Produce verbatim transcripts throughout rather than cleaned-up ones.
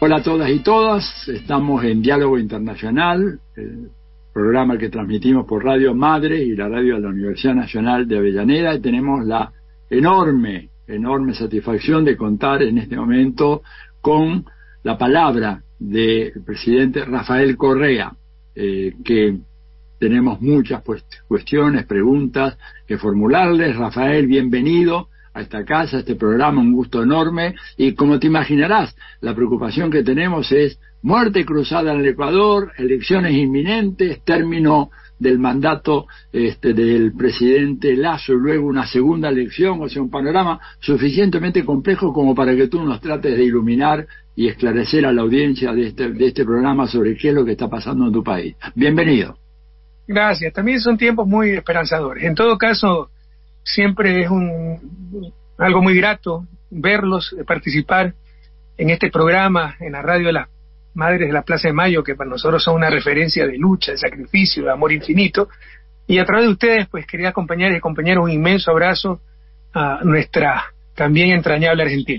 Hola a todas y todas, estamos en Diálogo Internacional, el programa que transmitimos por Radio Madre y la radio de la Universidad Nacional de Avellaneda, y tenemos la enorme, enorme satisfacción de contar en este momento con la palabra del presidente Rafael Correa, eh, que tenemos muchas pues, cuestiones, preguntas que formularles. Rafael, bienvenido a esta casa, a este programa, un gusto enorme, y como te imaginarás, la preocupación que tenemos es muerte cruzada en el Ecuador, elecciones inminentes, término del mandato este, del presidente Lasso y luego una segunda elección, o sea, un panorama suficientemente complejo como para que tú nos trates de iluminar y esclarecer a la audiencia de este, de este programa sobre qué es lo que está pasando en tu país. Bienvenido. Gracias, también son tiempos muy esperanzadores. En todo caso, siempre es un algo muy grato verlos, participar en este programa, en la radio de las Madres de la Plaza de Mayo, que para nosotros son una referencia de lucha, de sacrificio, de amor infinito. Y a través de ustedes, pues, quería acompañar y acompañar un inmenso abrazo a nuestra también entrañable Argentina.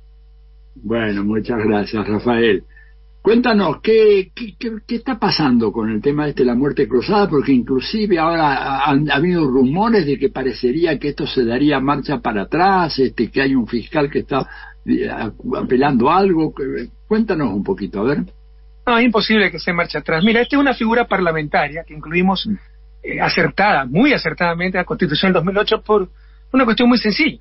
Bueno, muchas gracias, Rafael. Cuéntanos, ¿qué, qué, qué, qué está pasando con el tema este de la muerte cruzada? Porque inclusive ahora han ha habido rumores de que parecería que esto se daría marcha para atrás, este, que hay un fiscal que está eh, apelando algo. Cuéntanos un poquito, a ver. No, es imposible que se marche atrás. Mira, esta es una figura parlamentaria que incluimos eh, acertada, muy acertadamente, a la Constitución del dos mil ocho por una cuestión muy sencilla.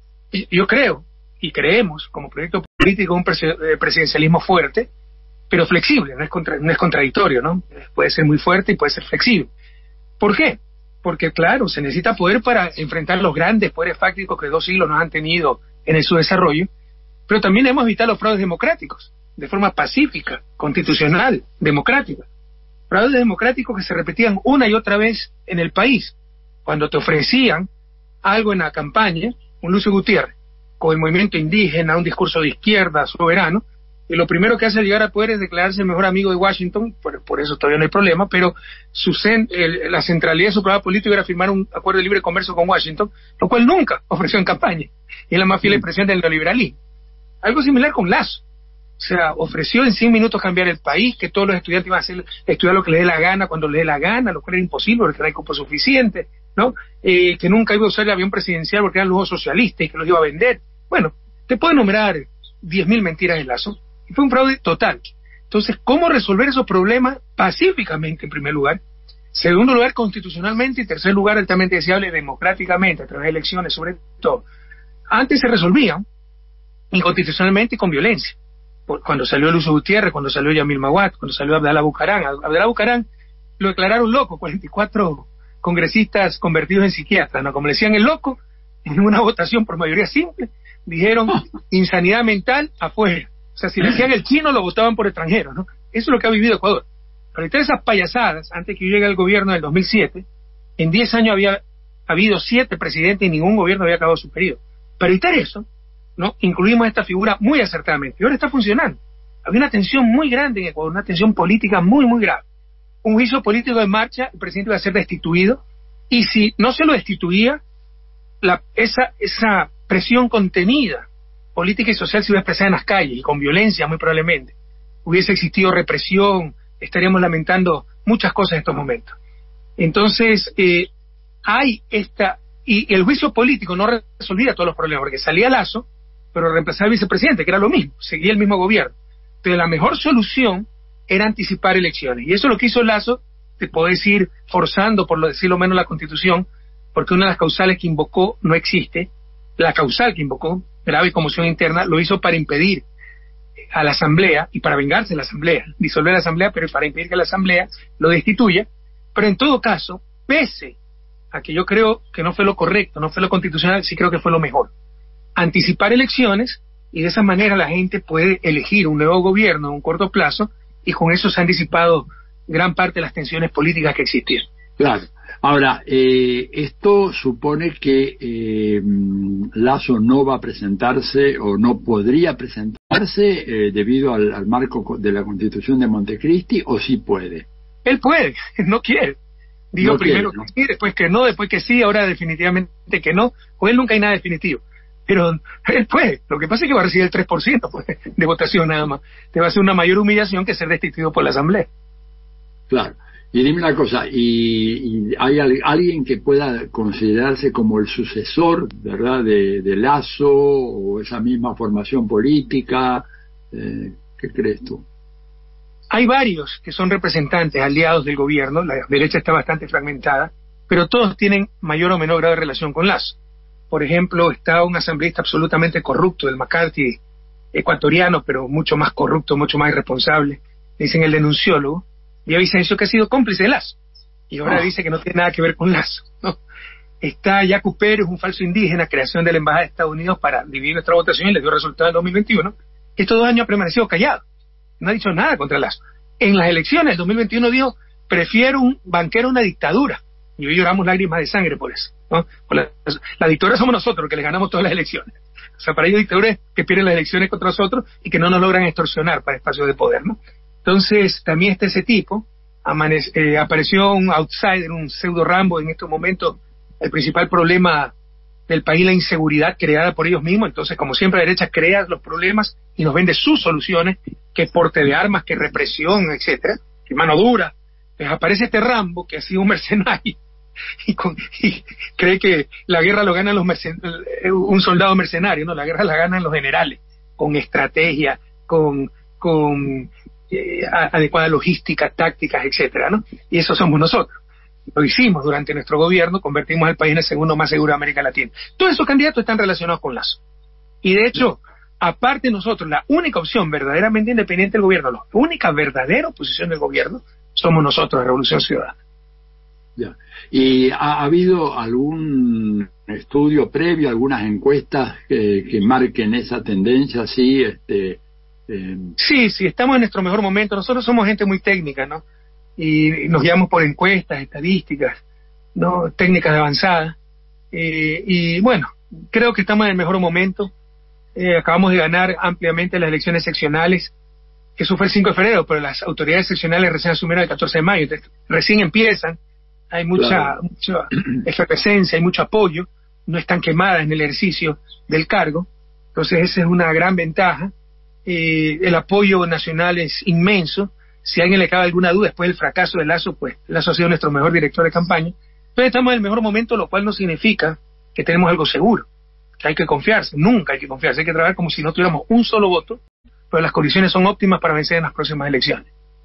Yo creo, y creemos, como proyecto político, un presidencialismo fuerte, pero flexible, no es, contra, no es contradictorio, ¿no? Puede ser muy fuerte y puede ser flexible. ¿Por qué? Porque, claro, se necesita poder para enfrentar los grandes poderes fácticos que dos siglos nos han tenido en su desarrollo, pero también hemos evitado los fraudes democráticos, de forma pacífica, constitucional, democrática. Fraudes democráticos que se repetían una y otra vez en el país. Cuando te ofrecían algo en la campaña, un Lucio Gutiérrez, con el movimiento indígena, un discurso de izquierda, soberano, y lo primero que hace al llegar al poder es declararse el mejor amigo de Washington, por, por eso todavía no hay problema, pero su cen, el, la centralidad de su programa político era firmar un acuerdo de libre comercio con Washington, lo cual nunca ofreció en campaña, y es la más fiel expresión del neoliberalismo. Algo similar con Lasso, o sea, ofreció en cien minutos cambiar el país, que todos los estudiantes iban a hacer, estudiar lo que les dé la gana cuando les dé la gana, lo cual era imposible porque no hay cupo suficiente, ¿no? Eh, que nunca iba a usar el avión presidencial porque eran lujos socialistas y que los iba a vender. Bueno, te puedo enumerar diez mil mentiras de Lasso. Fue un fraude total. Entonces, ¿cómo resolver esos problemas pacíficamente, en primer lugar? Segundo lugar, constitucionalmente. Y tercer lugar, altamente deseable, democráticamente, a través de elecciones, sobre todo. Antes se resolvían inconstitucionalmente y con violencia. Cuando salió Lucio Gutiérrez, cuando salió Yamil Maguad, cuando salió Abdalá Bucarán. Abdalá Bucarán lo declararon loco, cuarenta y cuatro congresistas convertidos en psiquiatras, ¿no? Como le decían el loco, en una votación por mayoría simple, dijeron insanidad mental afuera. O sea, si le decían el chino, lo votaban por extranjeros, ¿no? Eso es lo que ha vivido Ecuador. Para evitar esas payasadas, antes que yo llegue al gobierno del dos mil siete, en diez años había habido siete presidentes y ningún gobierno había acabado su periodo. Para evitar eso, ¿no? Incluimos esta figura muy acertadamente. Y ahora está funcionando. Había una tensión muy grande en Ecuador, una tensión política muy, muy grave. Un juicio político en marcha, el presidente iba a ser destituido, y si no se lo destituía, la, esa, esa presión contenida política y social se iba a expresar en las calles y con violencia muy probablemente. Hubiese existido represión, estaríamos lamentando muchas cosas en estos momentos. Entonces, eh, hay esta... Y el juicio político no resolvía todos los problemas, porque salía Lasso, pero reemplazaba al vicepresidente, que era lo mismo, seguía el mismo gobierno. Pero la mejor solución era anticipar elecciones. Y eso es lo que hizo Lasso, te puedo decir, forzando, por lo decirlo menos, la Constitución, porque una de las causales que invocó no existe. La causal que invocó, grave conmoción interna, lo hizo para impedir a la Asamblea y para vengarse de la Asamblea, disolver la Asamblea, pero para impedir que la Asamblea lo destituya. Pero en todo caso, pese a que yo creo que no fue lo correcto, no fue lo constitucional, sí creo que fue lo mejor. Anticipar elecciones, y de esa manera la gente puede elegir un nuevo gobierno a un corto plazo, y con eso se han disipado gran parte de las tensiones políticas que existían. Claro. Ahora, eh, esto supone que eh, Lasso no va a presentarse o no podría presentarse eh, debido al, al marco de la Constitución de Montecristi, ¿o sí puede? Él puede, no quiere. Digo, no primero quiere, ¿no? Que sí, después que no, después que sí, ahora definitivamente que no. Con él nunca hay nada definitivo. pero él puede. Lo que pasa es que va a recibir el tres por ciento pues, de votación nada más. Te va a hacer una mayor humillación que ser destituido por la Asamblea. Claro. Y dime una cosa, ¿y, y hay al, alguien que pueda considerarse como el sucesor, verdad, de, de Lasso o esa misma formación política? Eh, ¿Qué crees tú? Hay varios que son representantes, aliados del gobierno, la derecha está bastante fragmentada, pero todos tienen mayor o menor grado de relación con Lasso. Por ejemplo, está un asambleísta absolutamente corrupto, el McCarthy ecuatoriano, pero mucho más corrupto, mucho más irresponsable, dicen el denunciólogo, y Vicencio, que ha sido cómplice de Lasso, y ahora oh. dice que no tiene nada que ver con Lasso, ¿no? Está Yacu Pérez, un falso indígena, creación de la Embajada de Estados Unidos para dividir nuestra votación y le dio resultado en dos mil veintiuno, que estos dos años ha permanecido callado, no ha dicho nada contra Lasso. En las elecciones del dos mil veintiuno dijo, prefiero un banquero a una dictadura, y hoy lloramos lágrimas de sangre por eso, ¿no? Por la, la dictadura somos nosotros, que les ganamos todas las elecciones. O sea, para ellos dictadores que pierden las elecciones contra nosotros y que no nos logran extorsionar para espacios de poder, ¿no? Entonces, también está ese tipo. Amanece, eh, apareció un outsider, un pseudo Rambo. En estos momentos, el principal problema del país, la inseguridad creada por ellos mismos. Entonces, como siempre, la derecha crea los problemas y nos vende sus soluciones, que porte de armas, que represión, etcétera, que mano dura. Pues aparece este Rambo, que ha sido un mercenario, y, con, y cree que la guerra lo ganan los mercen- un soldado mercenario, ¿no? La guerra la ganan los generales, con estrategia, con... con Eh, adecuada logística, tácticas, etcétera, ¿no? Y eso somos nosotros. Lo hicimos durante nuestro gobierno, convertimos al país en el segundo más seguro de América Latina. Todos esos candidatos están relacionados con Lasso. Y de hecho, aparte de nosotros, la única opción verdaderamente independiente del gobierno, la única verdadera oposición del gobierno, somos nosotros, la Revolución Ciudadana. Ya. ¿Y ha habido algún estudio previo, algunas encuestas que, que marquen esa tendencia así, este... Sí, sí, estamos en nuestro mejor momento. Nosotros somos gente muy técnica, ¿no? Y nos guiamos por encuestas, estadísticas, ¿no? Técnicas avanzadas. Eh, y bueno, creo que estamos en el mejor momento. Eh, acabamos de ganar ampliamente las elecciones seccionales. Eso fue el cinco de febrero, pero las autoridades seccionales recién asumieron el catorce de mayo. Entonces, recién empiezan. Hay mucha, claro. mucha efervescencia, hay mucho apoyo. No están quemadas en el ejercicio del cargo. Entonces, esa es una gran ventaja. Eh, el apoyo nacional es inmenso. Si a alguien le cabe alguna duda después del fracaso de Lasso, pues Lasso ha sido nuestro mejor director de campaña. Entonces estamos en el mejor momento, lo cual no significa que tenemos algo seguro, que hay que confiarse. Nunca hay que confiarse, hay que trabajar como si no tuviéramos un solo voto, pero las condiciones son óptimas para vencer en las próximas elecciones.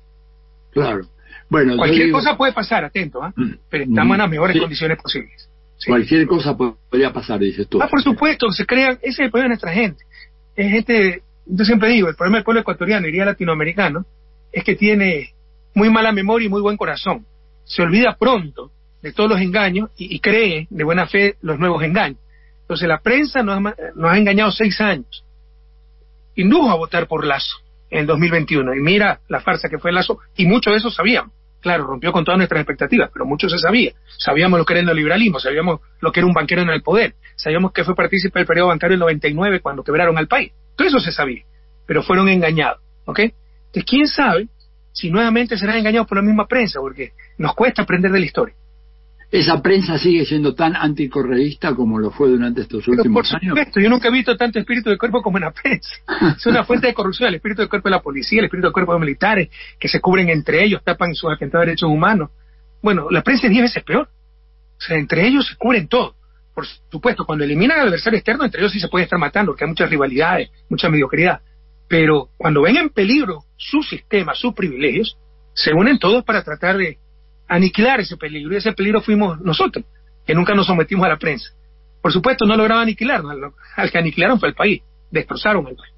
Claro. Bueno, cualquier digo... cosa puede pasar, atento, ¿eh? mm, pero estamos mm, en las mejores sí. condiciones posibles. ¿Sí? Cualquier cosa podría pasar, dices tú. Ah, por supuesto, se crean, ese es el problema de nuestra gente. Es gente... Yo siempre digo, el problema del pueblo ecuatoriano, diría latinoamericano, es que tiene muy mala memoria y muy buen corazón. Se olvida pronto de todos los engaños y, y cree de buena fe los nuevos engaños. Entonces la prensa nos ha, nos ha engañado seis años. Indujo a votar por Lasso en el dos mil veintiuno. Y mira la farsa que fue Lasso, y mucho de eso sabíamos. Claro, rompió con todas nuestras expectativas, pero mucho se sabía. Sabíamos lo que era el neoliberalismo, sabíamos lo que era un banquero en el poder, sabíamos que fue partícipe del periodo bancario del noventa y nueve cuando quebraron al país. Todo eso se sabía, pero fueron engañados, ¿ok? Entonces, ¿quién sabe si nuevamente serán engañados por la misma prensa? Porque nos cuesta aprender de la historia. ¿Esa prensa sigue siendo tan anticorreísta como lo fue durante estos pero últimos por supuesto, años? Yo nunca he visto tanto espíritu de cuerpo como en la prensa. Es una fuente de corrupción, el espíritu de cuerpo de la policía, el espíritu de cuerpo de militares, que se cubren entre ellos, tapan sus atentados de derechos humanos. Bueno, la prensa es diez veces peor. O sea, entre ellos se cubren todo. Por supuesto, cuando eliminan al adversario externo, entre ellos sí se puede estar matando, porque hay muchas rivalidades, mucha mediocridad. Pero cuando ven en peligro su sistema, sus privilegios, se unen todos para tratar de aniquilar ese peligro. Y ese peligro fuimos nosotros, que nunca nos sometimos a la prensa. Por supuesto, no lograron aniquilarnos. Al que aniquilaron fue el país. Destrozaron el país.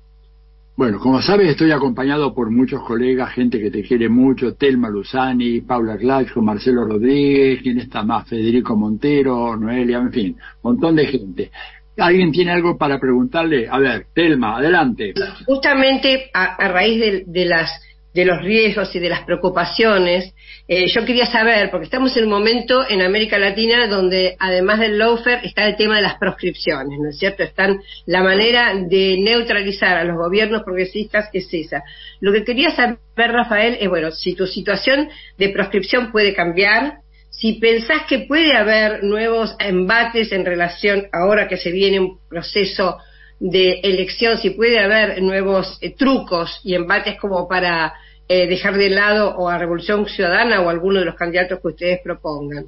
Bueno, como sabes, estoy acompañado por muchos colegas, gente que te quiere mucho, Telma Luzani, Paula Glaxo, Marcelo Rodríguez, ¿quién está más? Federico Montero, Noelia, en fin, un montón de gente. ¿Alguien tiene algo para preguntarle? A ver, Telma, adelante. Justamente a, a raíz de, de las de los riesgos y de las preocupaciones, eh, yo quería saber, porque estamos en un momento en América Latina donde además del lawfare está el tema de las proscripciones, ¿no es cierto? Están la manera de neutralizar a los gobiernos progresistas es esa. Lo que quería saber, Rafael, es, bueno, si tu situación de proscripción puede cambiar, si pensás que puede haber nuevos embates en relación, ahora que se viene un proceso de elección, si puede haber nuevos eh, trucos y embates como para eh, dejar de lado o a Revolución Ciudadana o alguno de los candidatos que ustedes propongan.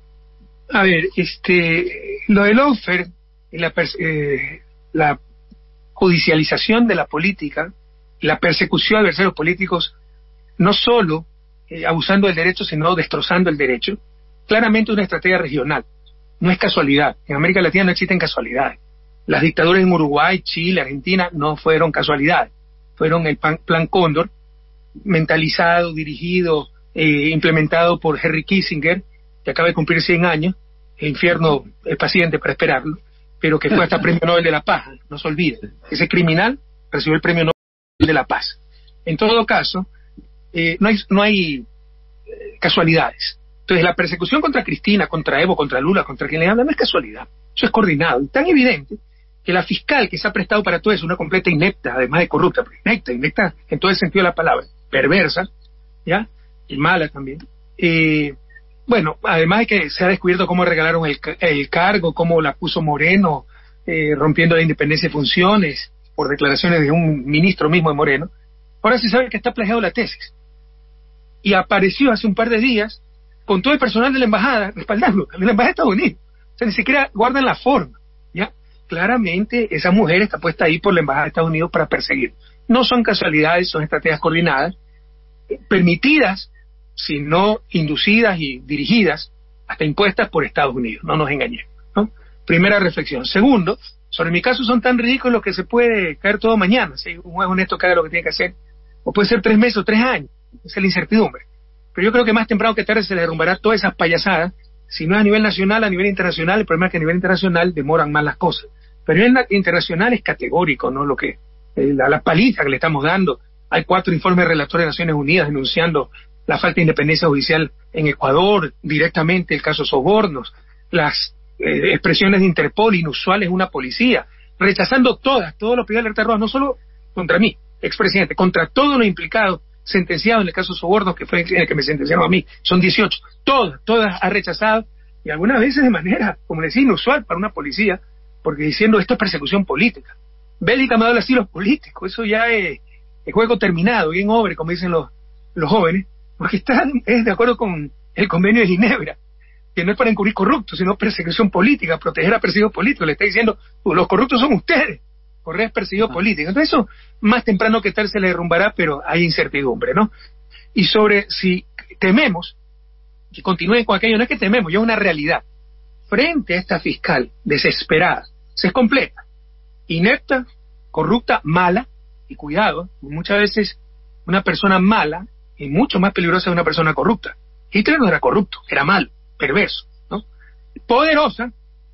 A ver, este, lo del lawfare, la, eh, la judicialización de la política, la persecución de adversarios políticos, no solo eh, abusando del derecho, sino destrozando el derecho, claramente una estrategia regional. No es casualidad. En América Latina no existen casualidades. Las dictaduras en Uruguay, Chile, Argentina no fueron casualidades. Fueron el plan, plan Cóndor, mentalizado, dirigido, eh, implementado por Henry Kissinger, que acaba de cumplir cien años, el infierno es paciente para esperarlo, pero que fue hasta Premio Nobel de la Paz, no se olvide. Ese criminal recibió el Premio Nobel de la Paz. En todo caso, eh, no hay, no hay eh, casualidades. Entonces, la persecución contra Cristina, contra Evo, contra Lula, contra quien le habla, no es casualidad. Eso es coordinado. Y tan evidente que la fiscal que se ha prestado para todo eso, una completa inepta, además de corrupta, inepta, inepta en todo el sentido de la palabra, perversa, ¿ya? Y mala también. Eh, bueno, además de que se ha descubierto cómo regalaron el, el cargo, cómo la puso Moreno, eh, rompiendo la independencia de funciones, por declaraciones de un ministro mismo de Moreno, ahora se sabe que está plagiado la tesis. Y apareció hace un par de días con todo el personal de la embajada respaldando, de la embajada de Estados Unidos. O sea, ni siquiera guardan la forma, ¿ya? Claramente esa mujer está puesta ahí por la embajada de Estados Unidos para perseguir. No son casualidades, son estrategias coordinadas, permitidas, sino inducidas y dirigidas, hasta impuestas por Estados Unidos, no nos engañemos, ¿no? Primera reflexión. Segundo, sobre mi caso son tan ridículos que se puede caer todo mañana, si un juez honesto que haga lo que tiene que hacer, o puede ser tres meses o tres años, esa es la incertidumbre. Pero yo creo que más temprano que tarde se le derrumbará todas esas payasadas, si no es a nivel nacional, a nivel internacional. El problema es que a nivel internacional demoran más las cosas, pero a nivel internacional es categórico, ¿no? Lo que, eh, la, la paliza que le estamos dando. Hay cuatro informes relatores de Naciones Unidas denunciando la falta de independencia judicial en Ecuador, directamente el caso sobornos, las eh, expresiones de Interpol inusuales, una policía, rechazando todas, todos los pedidos de alerta roja, no solo contra mí, expresidente, contra todos los implicados sentenciados en el caso sobornos, que fue el que me sentenciaron a mí, son dieciocho, todas, todas ha rechazado, y algunas veces de manera, como decía, inusual para una policía, porque diciendo esto es persecución política. Bélica me da asilo político, eso ya es, es juego terminado, game over, como dicen los, los jóvenes, porque está es de acuerdo con el convenio de Ginebra, que no es para encubrir corruptos, sino persecución política, proteger a perseguidos políticos. Le está diciendo, los corruptos son ustedes, Correa es perseguido político. Entonces eso, más temprano que tal, se le derrumbará, pero hay incertidumbre, ¿no? Y sobre si tememos que continúen con aquello, no es que tememos, ya es una realidad. Frente a esta fiscal desesperada, se es completa, inepta, corrupta, mala, y cuidado, muchas veces una persona mala es mucho más peligrosa que una persona corrupta. Hitler no era corrupto, era malo, perverso, ¿no? Poderosa,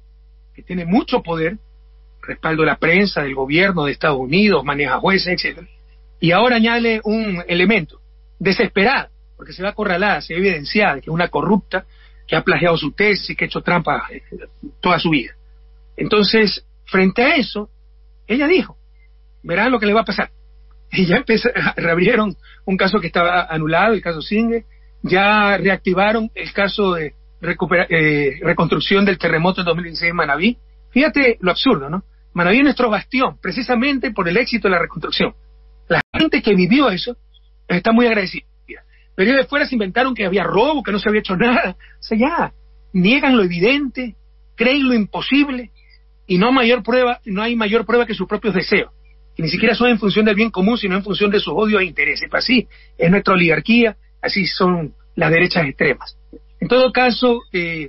que tiene mucho poder, respaldo de la prensa, del gobierno de Estados Unidos, maneja jueces, etcétera. Y ahora añade un elemento, desesperada, porque se ve acorralada, se ve evidenciada, que es una corrupta, que ha plagiado su tesis, que ha hecho trampa toda su vida. Entonces, frente a eso, ella dijo, verán lo que le va a pasar. Y ya empezó, reabrieron un caso que estaba anulado, el caso Singer, ya reactivaron el caso de recupera, eh, reconstrucción del terremoto en dos mil dieciséis en Manabí. Fíjate lo absurdo, ¿no? Manabí es nuestro bastión, precisamente por el éxito de la reconstrucción. La gente que vivió eso está muy agradecida. Pero ellos de fuera se inventaron que había robo, que no se había hecho nada. O sea, ya, niegan lo evidente, creen lo imposible, y no hay mayor prueba, no hay mayor prueba que sus propios deseos, que ni siquiera son en función del bien común, sino en función de sus odios e intereses. Pues así es nuestra oligarquía, así son las derechas extremas. En todo caso, eh,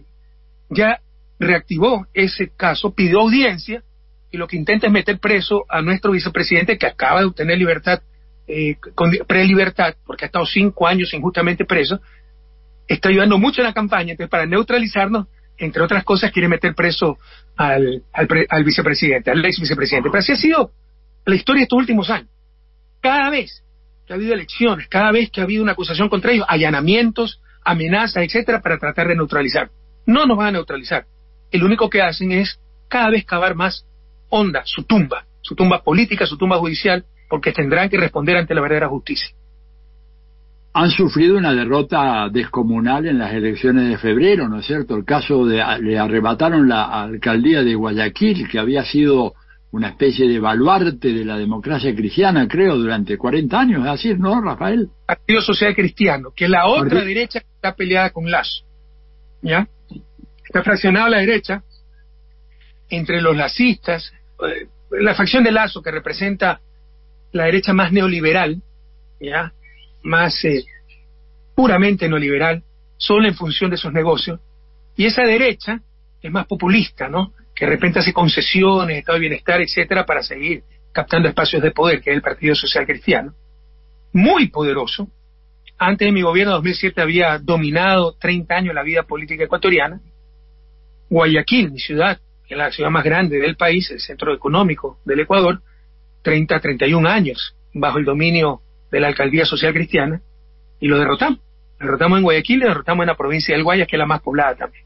ya reactivó ese caso, pidió audiencia, y lo que intenta es meter preso a nuestro vicepresidente, que acaba de obtener libertad, eh, con prelibertad, porque ha estado cinco años injustamente preso. Está ayudando mucho en la campaña. Entonces, para neutralizarnos, entre otras cosas, quiere meter preso al, al, pre, al vicepresidente, al ex vicepresidente. Pero así ha sido la historia de estos últimos años. Cada vez que ha habido elecciones, cada vez que ha habido una acusación contra ellos, allanamientos, amenazas, etcétera, para tratar de neutralizar. No nos van a neutralizar. El único que hacen es cada vez cavar más honda su tumba, su tumba política, su tumba judicial, porque tendrán que responder ante la verdadera justicia. han sufrido una derrota descomunal en las elecciones de febrero, ¿no es cierto? El caso de, le arrebataron la alcaldía de Guayaquil, que había sido una especie de baluarte de la democracia cristiana, creo, durante cuarenta años, es así, ¿no, Rafael? Partido Social Cristiano, que es la otra Partido... derecha que está peleada con Lazo, ¿ya? Está fraccionada la derecha entre los lacistas, eh, la facción de Lazo, que representa la derecha más neoliberal, ¿ya? Más eh, puramente neoliberal, solo en función de sus negocios, y esa derecha es más populista, ¿no? Que de repente hace concesiones, estado de bienestar, etcétera, para seguir captando espacios de poder, que es el Partido Social Cristiano, muy poderoso. Antes de mi gobierno, dos mil siete, había dominado treinta años la vida política ecuatoriana. Guayaquil, mi ciudad, que es la ciudad más grande del país, el centro económico del Ecuador, treinta, treinta y un años bajo el dominio de la Alcaldía Social Cristiana, y lo derrotamos. Lo derrotamos en Guayaquil y lo derrotamos en la provincia del Guayas, que es la más poblada también.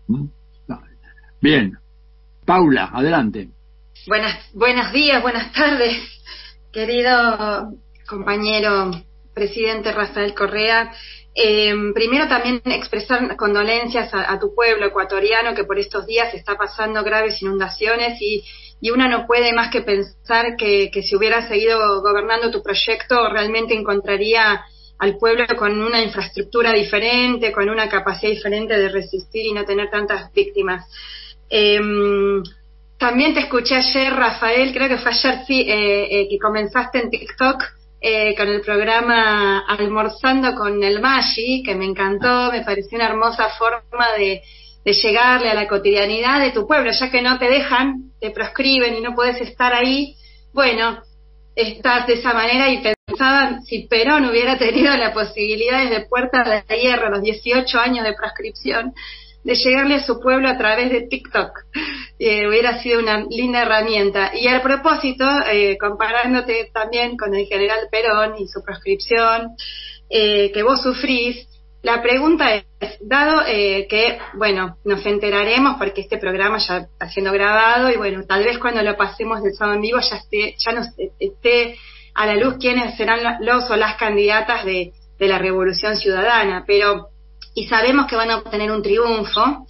Bien. Paula, adelante. Buenas, buenos días, buenas tardes, querido compañero presidente Rafael Correa. Eh, primero también expresar condolencias a, a tu pueblo ecuatoriano, que por estos días está pasando graves inundaciones y y uno no puede más que pensar que, que si hubiera seguido gobernando tu proyecto realmente encontraría al pueblo con una infraestructura diferente, con una capacidad diferente de resistir y no tener tantas víctimas. Eh, también te escuché ayer, Rafael, creo que fue ayer, sí, eh, eh, que comenzaste en TikTok eh, con el programa Almorzando con el Maggi, que me encantó, me pareció una hermosa forma de de llegarle a la cotidianidad de tu pueblo, ya que no te dejan, te proscriben y no puedes estar ahí. Bueno, estás de esa manera y pensaba si Perón hubiera tenido la posibilidad desde Puerta de Hierro, los dieciocho años de proscripción, de llegarle a su pueblo a través de TikTok. Eh, hubiera sido una linda herramienta. Y al propósito, eh, comparándote también con el general Perón y su proscripción eh, que vos sufrís, la pregunta es, dado eh, que, bueno, nos enteraremos porque este programa ya está siendo grabado y bueno, tal vez cuando lo pasemos del sábado en vivo ya esté, ya nos esté a la luz quiénes serán los o las candidatas de, de la Revolución Ciudadana, pero, y sabemos que van a obtener un triunfo,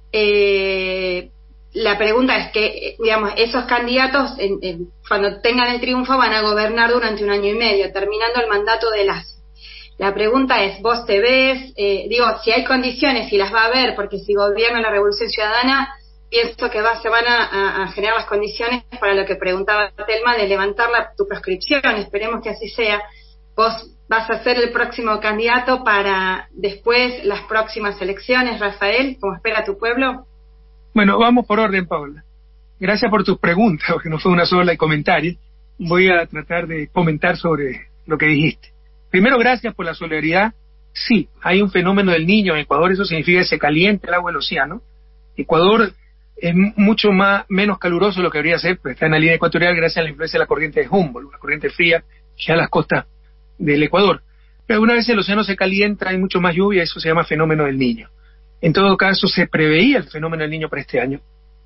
eh, la pregunta es que, digamos, esos candidatos, en, en, cuando tengan el triunfo, van a gobernar durante un año y medio, terminando el mandato de Lazo. La pregunta es, ¿vos te ves? Eh, digo, si hay condiciones, si las va a haber, porque si gobierna la Revolución Ciudadana, pienso que va, se van a, a generar las condiciones para lo que preguntaba Telma, de levantar la, tu proscripción. Esperemos que así sea. ¿Vos vas a ser el próximo candidato para después las próximas elecciones, Rafael, como espera tu pueblo? Bueno, vamos por orden, Paula. Gracias por tus preguntas, porque no fue una sola de comentarios. Voy a tratar de comentar sobre lo que dijiste. Primero, gracias por la solidaridad. Sí, hay un fenómeno del Niño en Ecuador, eso significa que se calienta el agua del océano. Ecuador es mucho más menos caluroso de lo que debería ser, pero está en la línea ecuatorial gracias a la influencia de la corriente de Humboldt, una corriente fría que a las costas del Ecuador. Pero alguna vez el océano se calienta, hay mucho más lluvia, eso se llama fenómeno del Niño. En todo caso, se preveía el fenómeno del Niño para este año.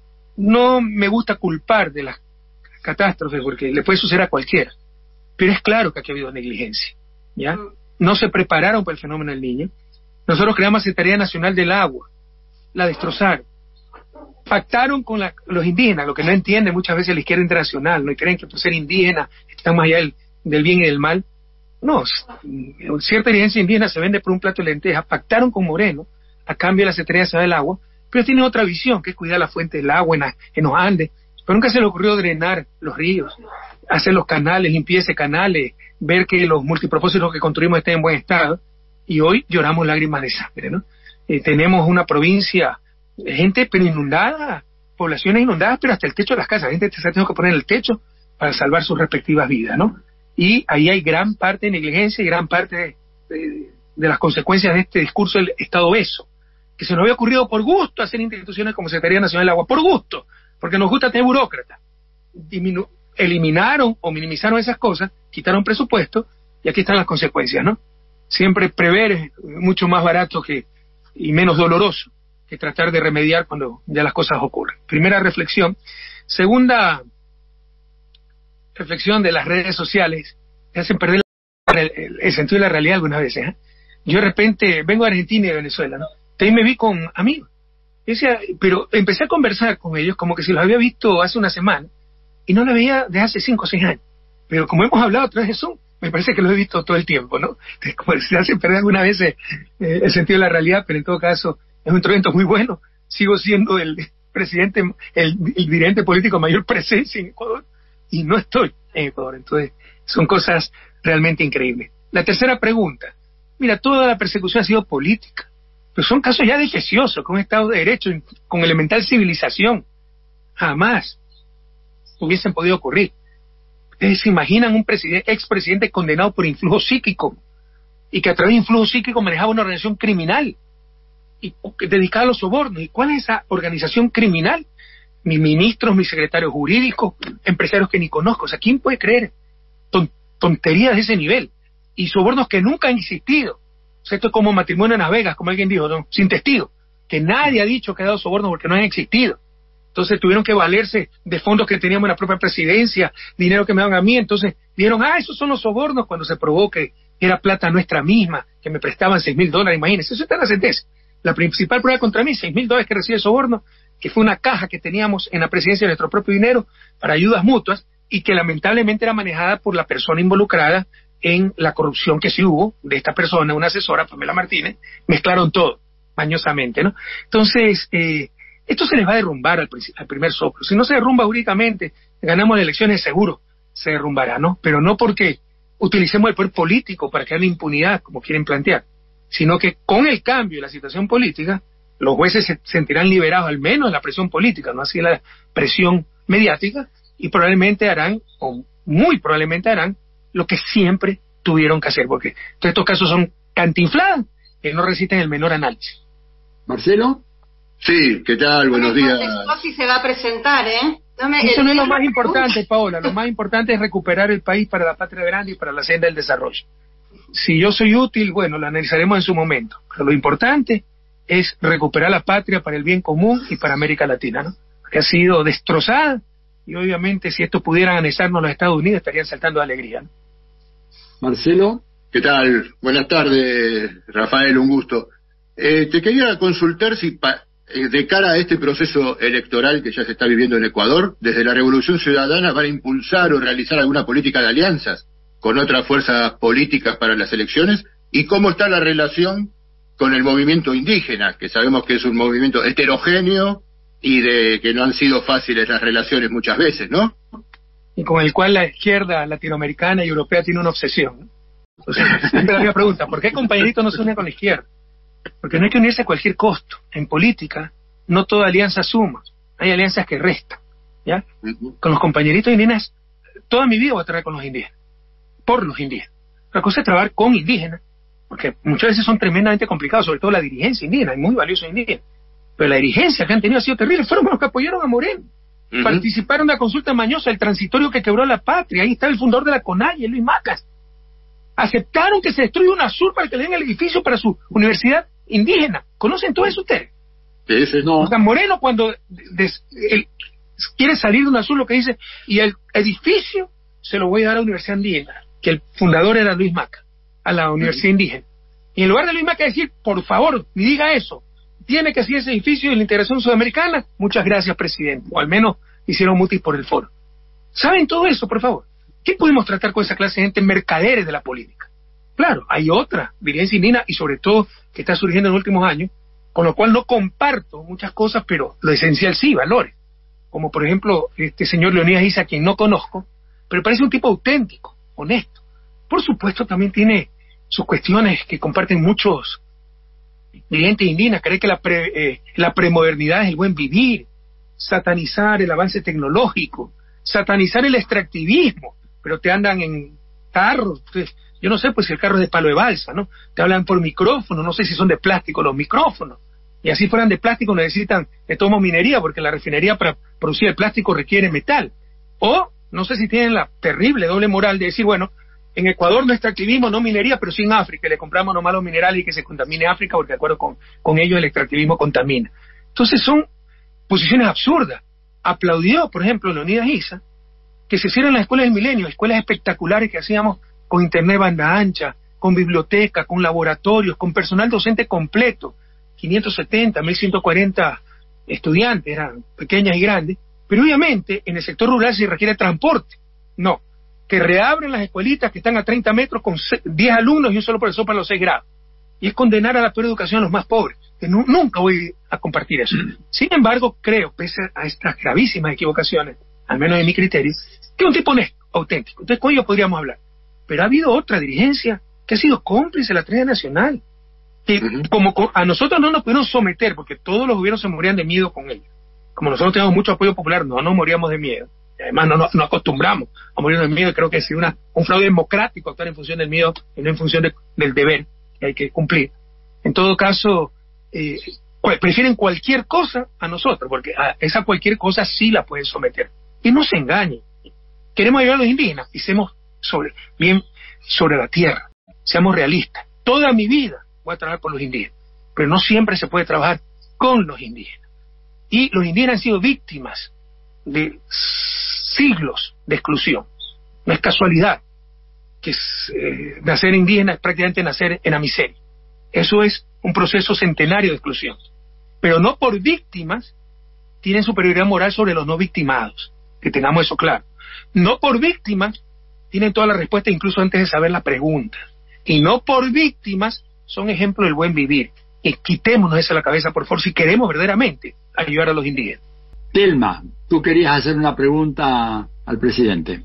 No me gusta culpar de las catástrofes, porque le puede suceder a cualquiera, pero es claro que aquí ha habido negligencia. ¿Ya? No se prepararon para el fenómeno del Niño. Nosotros creamos la Secretaría Nacional del Agua, la destrozaron. Pactaron con la, los indígenas, lo que no entiende muchas veces la izquierda internacional, no y creen que por ser indígena están más allá del, del bien y del mal. No, cierta dirigencia indígena se vende por un plato de lentejas. Pactaron con Moreno a cambio de la Secretaría Nacional del Agua, pero tienen otra visión, que es cuidar la fuente del agua en, la, en los Andes. Pero nunca se le ocurrió drenar los ríos, hacer los canales, limpieza canales, ver que los multipropósitos que construimos estén en buen estado, y hoy lloramos lágrimas de sangre, ¿no? Eh, tenemos una provincia, gente pero inundada, poblaciones inundadas, pero hasta el techo de las casas, gente se ha tenido que poner el techo para salvar sus respectivas vidas, ¿no? Y ahí hay gran parte de negligencia y gran parte de, de, de las consecuencias de este discurso del Estado obeso, que se nos había ocurrido por gusto hacer instituciones como Secretaría Nacional del Agua, por gusto, porque nos gusta tener burócratas. Diminu- eliminaron o minimizaron esas cosas, quitaron presupuesto, y aquí están las consecuencias, ¿no? Siempre prever es mucho más barato que y menos doloroso que tratar de remediar cuando ya las cosas ocurren. Primera reflexión. Segunda reflexión, de las redes sociales te hacen perder la para el, el, el sentido de la realidad algunas veces. ¿eh? Yo de repente vengo de Argentina y de Venezuela, ¿no? También me vi con amigos. Yo decía, pero empecé a conversar con ellos como que si los había visto hace una semana y no los veía desde hace cinco o seis años. Pero como hemos hablado a través de Zoom, me parece que lo he visto todo el tiempo, ¿no? Como se hace perder algunas veces eh, el sentido de la realidad, pero en todo caso es un instrumento muy bueno. Sigo siendo el presidente, el, el dirigente político mayor presencia en Ecuador y no estoy en Ecuador. Entonces, son cosas realmente increíbles. La tercera pregunta. Mira, toda la persecución ha sido política, pero son casos ya deficiosos, con un Estado de Derecho, con elemental civilización. Jamás hubiesen podido ocurrir. Ustedes se imaginan un presidente, expresidente condenado por influjo psíquico y que a través de influjo psíquico manejaba una organización criminal y dedicada a los sobornos. ¿Y cuál es esa organización criminal? Mis ministros, mis secretarios jurídicos, empresarios que ni conozco. O sea, ¿quién puede creer ton tonterías de ese nivel? Y sobornos que nunca han existido. O sea, esto es como matrimonio en Las Vegas, como alguien dijo, ¿no? Sin testigo. Que nadie ha dicho que ha dado sobornos porque no han existido. Entonces tuvieron que valerse de fondos que teníamos en la propia presidencia, dinero que me daban a mí. Entonces dijeron, ah, esos son los sobornos, cuando se probó que era plata nuestra misma, que me prestaban seis mil dólares, imagínense. Eso está en la sentencia. La principal prueba contra mí, seis mil dólares que recibe soborno, que fue una caja que teníamos en la presidencia de nuestro propio dinero para ayudas mutuas y que lamentablemente era manejada por la persona involucrada en la corrupción que sí hubo de esta persona, una asesora, Pamela Martínez. Mezclaron todo, mañosamente, ¿no? Entonces, eh, esto se les va a derrumbar al, al primer soplo. Si no se derrumba jurídicamente, ganamos las elecciones seguro, se derrumbará, ¿no? Pero no porque utilicemos el poder político para crear la impunidad, como quieren plantear, sino que con el cambio de la situación política, los jueces se sentirán liberados, al menos de la presión política, no así la presión mediática, y probablemente harán, o muy probablemente harán, lo que siempre tuvieron que hacer, porque todos estos casos son cantinfladas que no resisten el menor análisis. ¿Marcelo? Sí, ¿qué tal? Buenos días. Scotti se va a presentar, ¿eh? No me, Eso no es lo más importante, Paola. Lo más importante es recuperar el país para la patria grande y para la senda del desarrollo. Si yo soy útil, bueno, lo analizaremos en su momento. Pero lo importante es recuperar la patria para el bien común y para América Latina, ¿no? Que ha sido destrozada y obviamente si esto pudieran anexarnos los Estados Unidos estarían saltando de alegría, ¿no? Marcelo. ¿Qué tal? Buenas tardes, Rafael, un gusto. Eh, te quería consultar si pa de cara a este proceso electoral que ya se está viviendo en Ecuador, desde la Revolución Ciudadana van a impulsar o realizar alguna política de alianzas con otras fuerzas políticas para las elecciones, y cómo está la relación con el movimiento indígena, que sabemos que es un movimiento heterogéneo y de que no han sido fáciles las relaciones muchas veces, ¿no? Y con el cual la izquierda latinoamericana y europea tiene una obsesión, ¿no? Entonces, siempre la misma pregunta, ¿por qué compañerito no se une con la izquierda? Porque no hay que unirse a cualquier costo. En política, no toda alianza suma. Hay alianzas que restan, ¿ya? Uh-huh. Con los compañeritos indígenas, toda mi vida voy a trabajar con los indígenas, por los indígenas. La cosa es trabajar con indígenas, porque muchas veces son tremendamente complicados, sobre todo la dirigencia indígena, hay muy valiosos indígenas. Pero la dirigencia que han tenido ha sido terrible, fueron los que apoyaron a Moreno. Uh-huh. Participaron en la consulta mañosa, el transitorio que quebró la patria, ahí está el fundador de la CONAIE, Luis Macas. Aceptaron que se destruya UNASUR para que le den el edificio para su universidad indígena. ¿Conocen todo eso ustedes? Sí, sí, no. O sea, Moreno cuando des, el, quiere salir de UNASUR, lo que dice, y el edificio se lo voy a dar a la universidad indígena, que el fundador era Luis Maca, a la universidad uh-huh. indígena. Y en lugar de Luis Maca decir, por favor, ni diga eso, tiene que hacer ese edificio de la integración sudamericana, muchas gracias, presidente, o al menos hicieron mutis por el foro. ¿Saben todo eso, por favor? ¿Qué podemos tratar con esa clase de gente mercaderes de la política? Claro, hay otra dirigencia indígena y sobre todo que está surgiendo en los últimos años, con lo cual no comparto muchas cosas, pero lo esencial sí, valores. Como por ejemplo este señor Leonidas Issa, a quien no conozco, pero parece un tipo auténtico, honesto. Por supuesto también tiene sus cuestiones que comparten muchos dirigentes indígenas, cree que la, pre, eh, la premodernidad es el buen vivir, satanizar el avance tecnológico, satanizar el extractivismo, pero te andan en carros, ustedes, yo no sé pues si el carro es de palo de balsa, ¿no? Te hablan por micrófono, no sé si son de plástico los micrófonos, y así fueran de plástico necesitan de tomo minería, porque la refinería para producir el plástico requiere metal, o no sé si tienen la terrible doble moral de decir, bueno, en Ecuador no extractivismo, no minería, pero sí en África, le compramos nomás los minerales y que se contamine África, porque de acuerdo con, con ellos el extractivismo contamina. Entonces son posiciones absurdas. Aplaudió, por ejemplo, Leonidas Issa, que se hicieron las escuelas del milenio, escuelas espectaculares que hacíamos con internet banda ancha, con biblioteca, con laboratorios, con personal docente completo, quinientos setenta, mil ciento cuarenta estudiantes, eran pequeñas y grandes, pero obviamente en el sector rural se requiere transporte. No, que reabren las escuelitas que están a treinta metros con diez alumnos y un solo profesor para los seis grados. Y es condenar a la peor educación a los más pobres. Que no, nunca voy a compartir eso. Sin embargo, creo, pese a estas gravísimas equivocaciones, al menos en mi criterio, que es un tipo honesto, auténtico. Entonces con ellos podríamos hablar. Pero ha habido otra dirigencia que ha sido cómplice de la tragedia nacional. Que como a nosotros no nos pudieron someter, porque todos los gobiernos se morían de miedo con ellos. Como nosotros tenemos mucho apoyo popular, no nos moríamos de miedo. Y además no nos no acostumbramos a morirnos de miedo. Y creo que es una, un fraude democrático actuar en función del miedo y no en función de, del deber que hay que cumplir. En todo caso, eh, prefieren cualquier cosa a nosotros, porque a esa cualquier cosa sí la pueden someter. Y no se engañen. Queremos ayudar a los indígenas, pisemos sobre, bien sobre la tierra. Seamos realistas. Toda mi vida voy a trabajar por los indígenas, pero no siempre se puede trabajar con los indígenas. Y los indígenas han sido víctimas de siglos de exclusión. No es casualidad que eh, nacer indígena es prácticamente nacer en la miseria. Eso es un proceso centenario de exclusión. Pero no por víctimas tienen superioridad moral sobre los no victimados. Que tengamos eso claro. No por víctimas tienen toda la respuesta incluso antes de saber la pregunta. Y no por víctimas son ejemplo del buen vivir. Y quitémonos eso de la cabeza, por favor, si queremos verdaderamente ayudar a los indígenas. Telma, tú querías hacer una pregunta al presidente.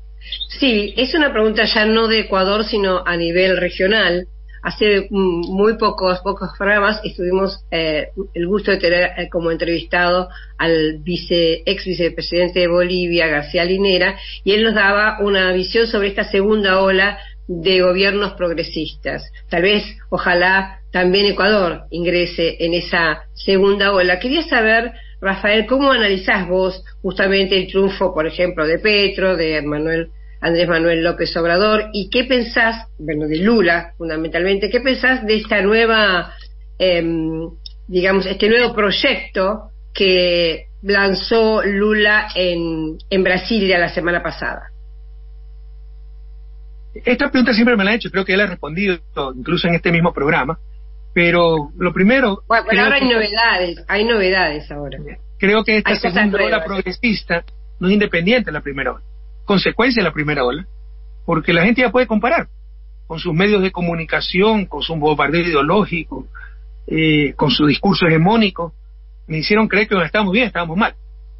Sí, es una pregunta ya no de Ecuador, sino a nivel regional. Hace muy pocos pocos programas estuvimos eh, el gusto de tener eh, como entrevistado al vice ex vicepresidente de Bolivia, García Linera, y él nos daba una visión sobre esta segunda ola de gobiernos progresistas. Tal vez, ojalá, también Ecuador ingrese en esa segunda ola. Quería saber, Rafael, ¿cómo analizás vos justamente el triunfo, por ejemplo, de Petro, de Manuel Andrés Manuel López Obrador, y qué pensás, bueno, de Lula fundamentalmente, qué pensás de esta nueva, eh, digamos, este nuevo proyecto que lanzó Lula en, en Brasilia la semana pasada? Esta pregunta siempre me la han hecho, creo que él ha respondido incluso en este mismo programa, pero lo primero... Bueno, pero ahora hay que, novedades, hay novedades ahora. Creo que esta segunda ola progresista no es independiente de la primera ola, consecuencia de la primera ola, porque la gente ya puede comparar con sus medios de comunicación, con su bombardeo ideológico, eh, con su discurso hegemónico. Me hicieron creer que cuando estábamos bien, estábamos mal,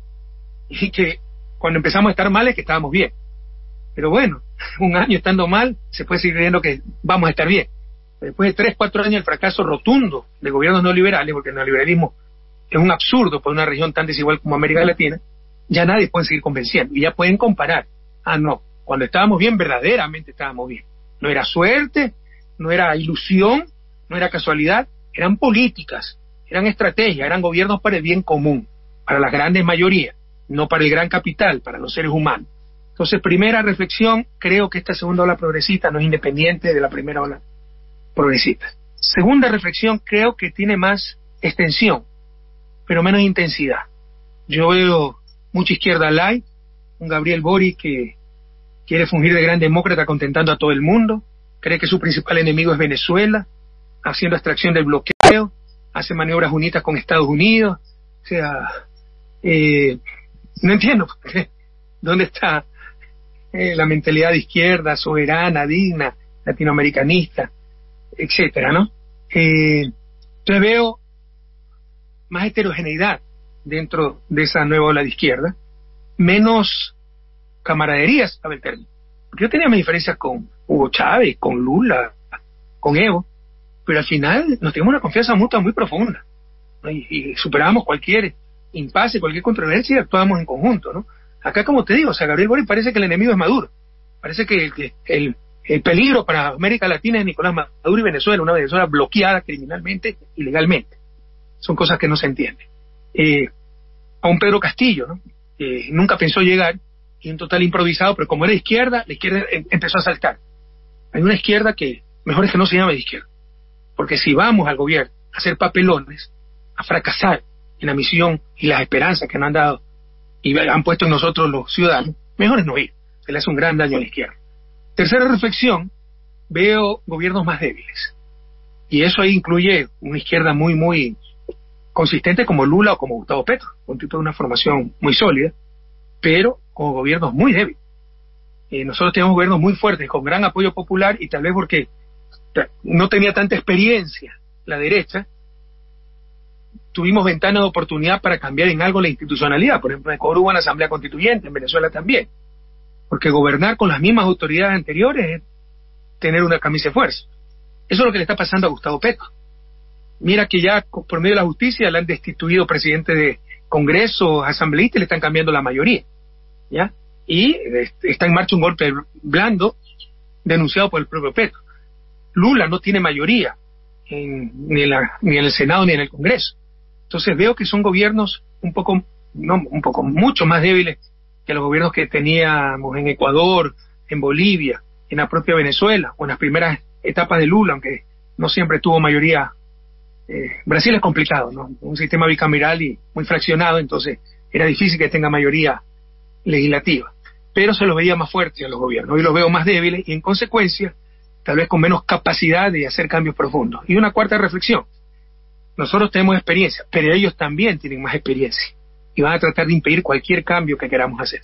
y que cuando empezamos a estar mal es que estábamos bien. Pero bueno, un año estando mal, se puede seguir creyendo que vamos a estar bien. Después de tres, cuatro años del fracaso rotundo de gobiernos neoliberales, porque el neoliberalismo es un absurdo por una región tan desigual como América Latina, ya nadie puede seguir convenciendo, y ya pueden comparar. Ah, no, cuando estábamos bien, verdaderamente estábamos bien. No era suerte, no era ilusión, no era casualidad, eran políticas, eran estrategias, eran gobiernos para el bien común, para las grandes mayorías, no para el gran capital, para los seres humanos. Entonces, primera reflexión, creo que esta segunda ola progresista no es independiente de la primera ola progresista. Segunda reflexión, creo que tiene más extensión, pero menos intensidad. Yo veo mucha izquierda light, un Gabriel Boric que quiere fungir de gran demócrata contentando a todo el mundo, cree que su principal enemigo es Venezuela, haciendo abstracción del bloqueo, hace maniobras unidas con Estados Unidos. O sea, eh, no entiendo dónde está eh, la mentalidad de izquierda, soberana, digna, latinoamericanista, etcétera, ¿no? Eh, entonces veo más heterogeneidad dentro de esa nueva ola de izquierda, menos camaraderías, a ver, término. Porque yo tenía mis diferencias con Hugo Chávez, con Lula, con Evo, pero al final nos tenemos una confianza mutua muy profunda, ¿no? y, y superábamos cualquier impasse, cualquier controversia y actuábamos en conjunto, ¿no? Acá, como te digo, o sea, Gabriel Boric parece que el enemigo es Maduro, parece que el, el, el peligro para América Latina es Nicolás Maduro y Venezuela, una Venezuela bloqueada criminalmente y legalmente. Son cosas que no se entienden. Eh, a un Pedro Castillo, ¿no? Que nunca pensó llegar, y un total improvisado, pero como era izquierda, la izquierda empezó a saltar. Hay una izquierda que mejor es que no se llame de izquierda, porque si vamos al gobierno a hacer papelones, a fracasar en la misión y las esperanzas que nos han dado y han puesto en nosotros los ciudadanos, mejor es no ir, se le hace un gran daño a la izquierda. Tercera reflexión, veo gobiernos más débiles. Y eso ahí incluye una izquierda muy, muy consistente como Lula o como Gustavo Petro, un tipo de una formación muy sólida, pero con gobiernos muy débiles. Eh, nosotros tenemos gobiernos muy fuertes, con gran apoyo popular, y tal vez porque no tenía tanta experiencia la derecha, tuvimos ventana de oportunidad para cambiar en algo la institucionalidad. Por ejemplo, en Ecuador hubo una asamblea constituyente, en Venezuela también. Porque gobernar con las mismas autoridades anteriores es tener una camisa de fuerza. Eso es lo que le está pasando a Gustavo Petro. Mira que ya por medio de la justicia le han destituido presidente de Congreso, asambleísta, y le están cambiando la mayoría, ¿ya? Y está en marcha un golpe blando denunciado por el propio Petro. Lula no tiene mayoría en, ni, en la, ni en el Senado ni en el Congreso. Entonces veo que son gobiernos un poco, no, un poco mucho más débiles que los gobiernos que teníamos en Ecuador, en Bolivia, en la propia Venezuela, o en las primeras etapas de Lula, aunque no siempre tuvo mayoría. Eh, Brasil es complicado, ¿no? Un sistema bicameral y muy fraccionado, entonces era difícil que tenga mayoría legislativa. Pero se los veía más fuertes a los gobiernos. Hoy los veo más débiles y, en consecuencia, tal vez con menos capacidad de hacer cambios profundos. Y una cuarta reflexión. Nosotros tenemos experiencia, pero ellos también tienen más experiencia. Y van a tratar de impedir cualquier cambio que queramos hacer.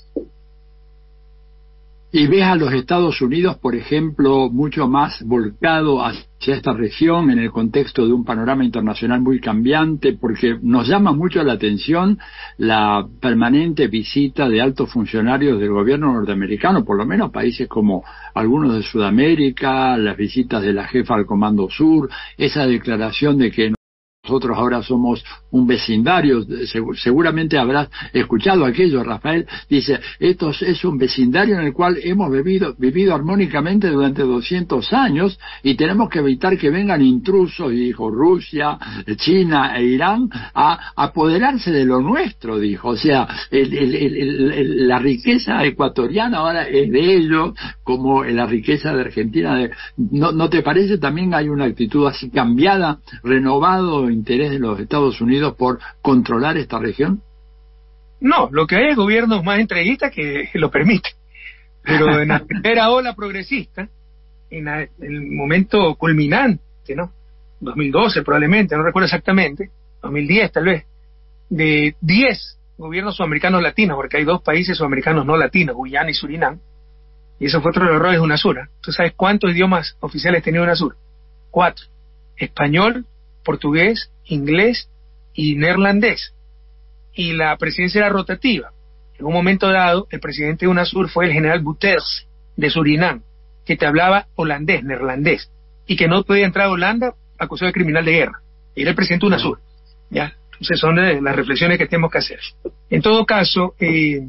Y ves a los Estados Unidos, por ejemplo, mucho más volcado hacia esta región en el contexto de un panorama internacional muy cambiante, porque nos llama mucho la atención la permanente visita de altos funcionarios del gobierno norteamericano, por lo menos países como algunos de Sudamérica, las visitas de la jefa al Comando Sur, esa declaración de que nosotros ahora somos un vecindario. Seguramente habrás escuchado aquello, Rafael. Dice, esto es un vecindario en el cual hemos vivido, vivido armónicamente durante doscientos años y tenemos que evitar que vengan intrusos, y dijo, Rusia, China e Irán, a apoderarse de lo nuestro, dijo. O sea, el, el, el, el, la riqueza ecuatoriana ahora es de ellos, como la riqueza de Argentina. De, ¿no, ¿No te parece también hay una actitud así cambiada, renovado interés de los Estados Unidos por controlar esta región? No, lo que hay es gobiernos más entreguistas que lo permiten. Pero en la primera ola progresista, en, la, en el momento culminante, ¿no? dos mil doce probablemente, no recuerdo exactamente, dos mil diez tal vez, de diez gobiernos sudamericanos latinos, porque hay dos países sudamericanos no latinos, Guyana y Surinam, y eso fue otro de los errores de UNASUR. ¿Tú sabes cuántos idiomas oficiales tenía UNASUR? Cuatro. Español, portugués, inglés y neerlandés. Y la presidencia era rotativa. En un momento dado, el presidente de UNASUR fue el general Bouterse, de Surinam, que te hablaba holandés, neerlandés, y que no podía entrar a Holanda acusado de criminal de guerra. Y era el presidente de UNASUR. ¿Ya? Entonces son eh, las reflexiones que tenemos que hacer. En todo caso, eh,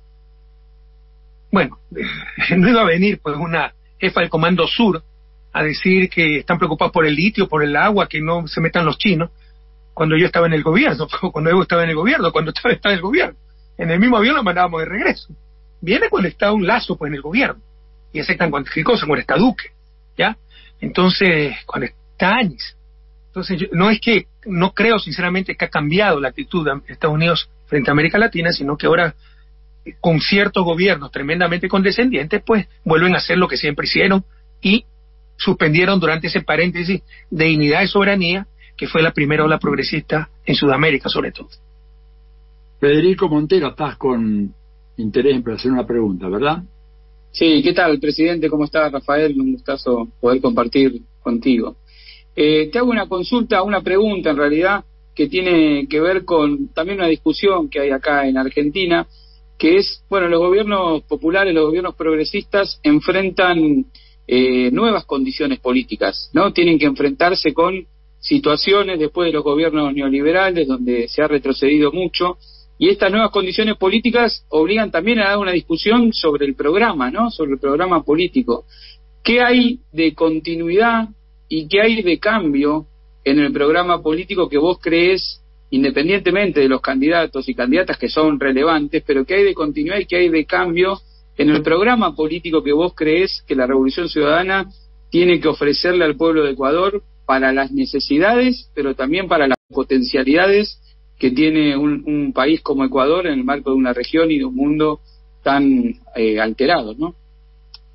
bueno, eh, no iba a venir pues una jefa del Comando Sur a decir que están preocupados por el litio, por el agua, que no se metan los chinos, cuando yo estaba en el gobierno, cuando Evo estaba en el gobierno, cuando estaba, estaba en el gobierno. En el mismo avión lo mandábamos de regreso. Viene cuando está un lazo pues en el gobierno, y aceptan cualquier cosa, cuando está Duque, ¿ya? Entonces, cuando está Áñez. Entonces, yo, no es que, no creo sinceramente que ha cambiado la actitud de Estados Unidos frente a América Latina, sino que ahora, con ciertos gobiernos tremendamente condescendientes, pues vuelven a hacer lo que siempre hicieron, y suspendieron durante ese paréntesis de dignidad y soberanía que fue la primera ola progresista en Sudamérica sobre todo. Federico Montero, estás con interés en hacer una pregunta, ¿verdad? Sí, ¿qué tal, presidente? ¿Cómo está, Rafael? Un gustazo poder compartir contigo. Eh, te hago una consulta, una pregunta en realidad, que tiene que ver con también una discusión que hay acá en Argentina, que es, bueno, los gobiernos populares, los gobiernos progresistas enfrentan Eh, nuevas condiciones políticas, ¿no? Tienen que enfrentarse con situaciones después de los gobiernos neoliberales donde se ha retrocedido mucho, y estas nuevas condiciones políticas obligan también a dar una discusión sobre el programa, ¿no? Sobre el programa político. ¿Qué hay de continuidad y qué hay de cambio en el programa político que vos crees, independientemente de los candidatos y candidatas que son relevantes, pero qué hay de continuidad y qué hay de cambio en el programa político que vos creés que la Revolución Ciudadana tiene que ofrecerle al pueblo de Ecuador para las necesidades, pero también para las potencialidades que tiene un, un país como Ecuador en el marco de una región y de un mundo tan eh, alterados, ¿no?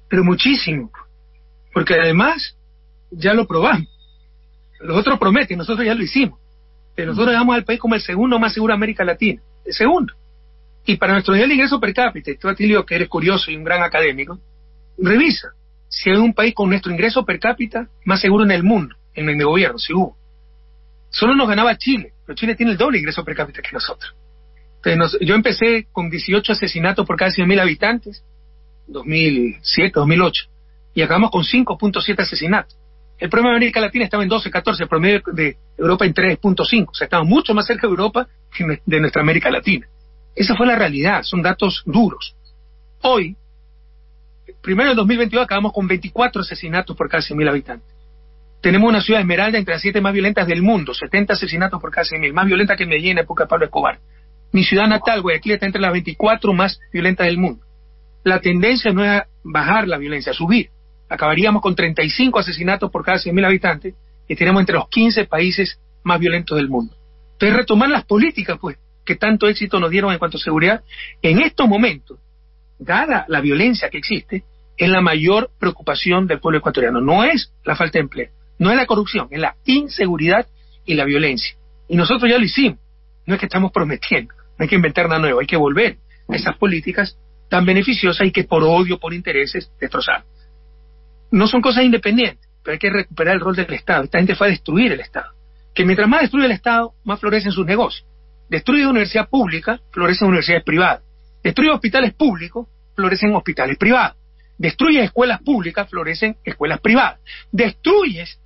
pero muchísimo, porque además ya lo probamos. Los otros prometen, nosotros ya lo hicimos. Pero nosotros damos al país como el segundo más seguro de América Latina, el segundo. Y para nuestro nivel de ingreso per cápita, y tú, Atilio, que eres curioso y un gran académico, revisa si hay un país con nuestro ingreso per cápita más seguro en el mundo, en el gobierno, si hubo. Solo nos ganaba Chile, pero Chile tiene el doble ingreso per cápita que nosotros. Entonces, nos, yo empecé con dieciocho asesinatos por cada cien mil habitantes, dos mil siete, dos mil ocho, y acabamos con cinco punto siete asesinatos. El promedio de América Latina estaba en doce, catorce, el promedio de Europa en tres punto cinco, o sea, estamos mucho más cerca de Europa que de nuestra América Latina. Esa fue la realidad, son datos duros. Hoy, primero en dos mil veintidós acabamos con veinticuatro asesinatos por cada cien mil habitantes. Tenemos una ciudad Esmeralda entre las siete más violentas del mundo, setenta asesinatos por cada cien mil, más violenta que Medellín en la época de Pablo Escobar. Mi ciudad natal, Guayaquil, está entre las veinticuatro más violentas del mundo. La tendencia no es bajar la violencia, subir. Acabaríamos con treinta y cinco asesinatos por cada cien mil habitantes y tenemos entre los quince países más violentos del mundo. Entonces, retomar las políticas, pues, que tanto éxito nos dieron en cuanto a seguridad, en estos momentos, dada la violencia que existe, es la mayor preocupación del pueblo ecuatoriano. No es la falta de empleo, no es la corrupción, es la inseguridad y la violencia. Y nosotros ya lo hicimos. No es que estamos prometiendo, no hay que inventar nada nuevo, hay que volver a esas políticas tan beneficiosas y que por odio, por intereses, destrozaron. No son cosas independientes, pero hay que recuperar el rol del Estado. Esta gente fue a destruir el Estado. Que mientras más destruye el Estado, más florecen sus negocios. Destruye una universidad pública, florecen universidades privadas. Destruye hospitales públicos, florecen hospitales privados. Destruyes escuelas públicas, florecen escuelas privadas. Destruyes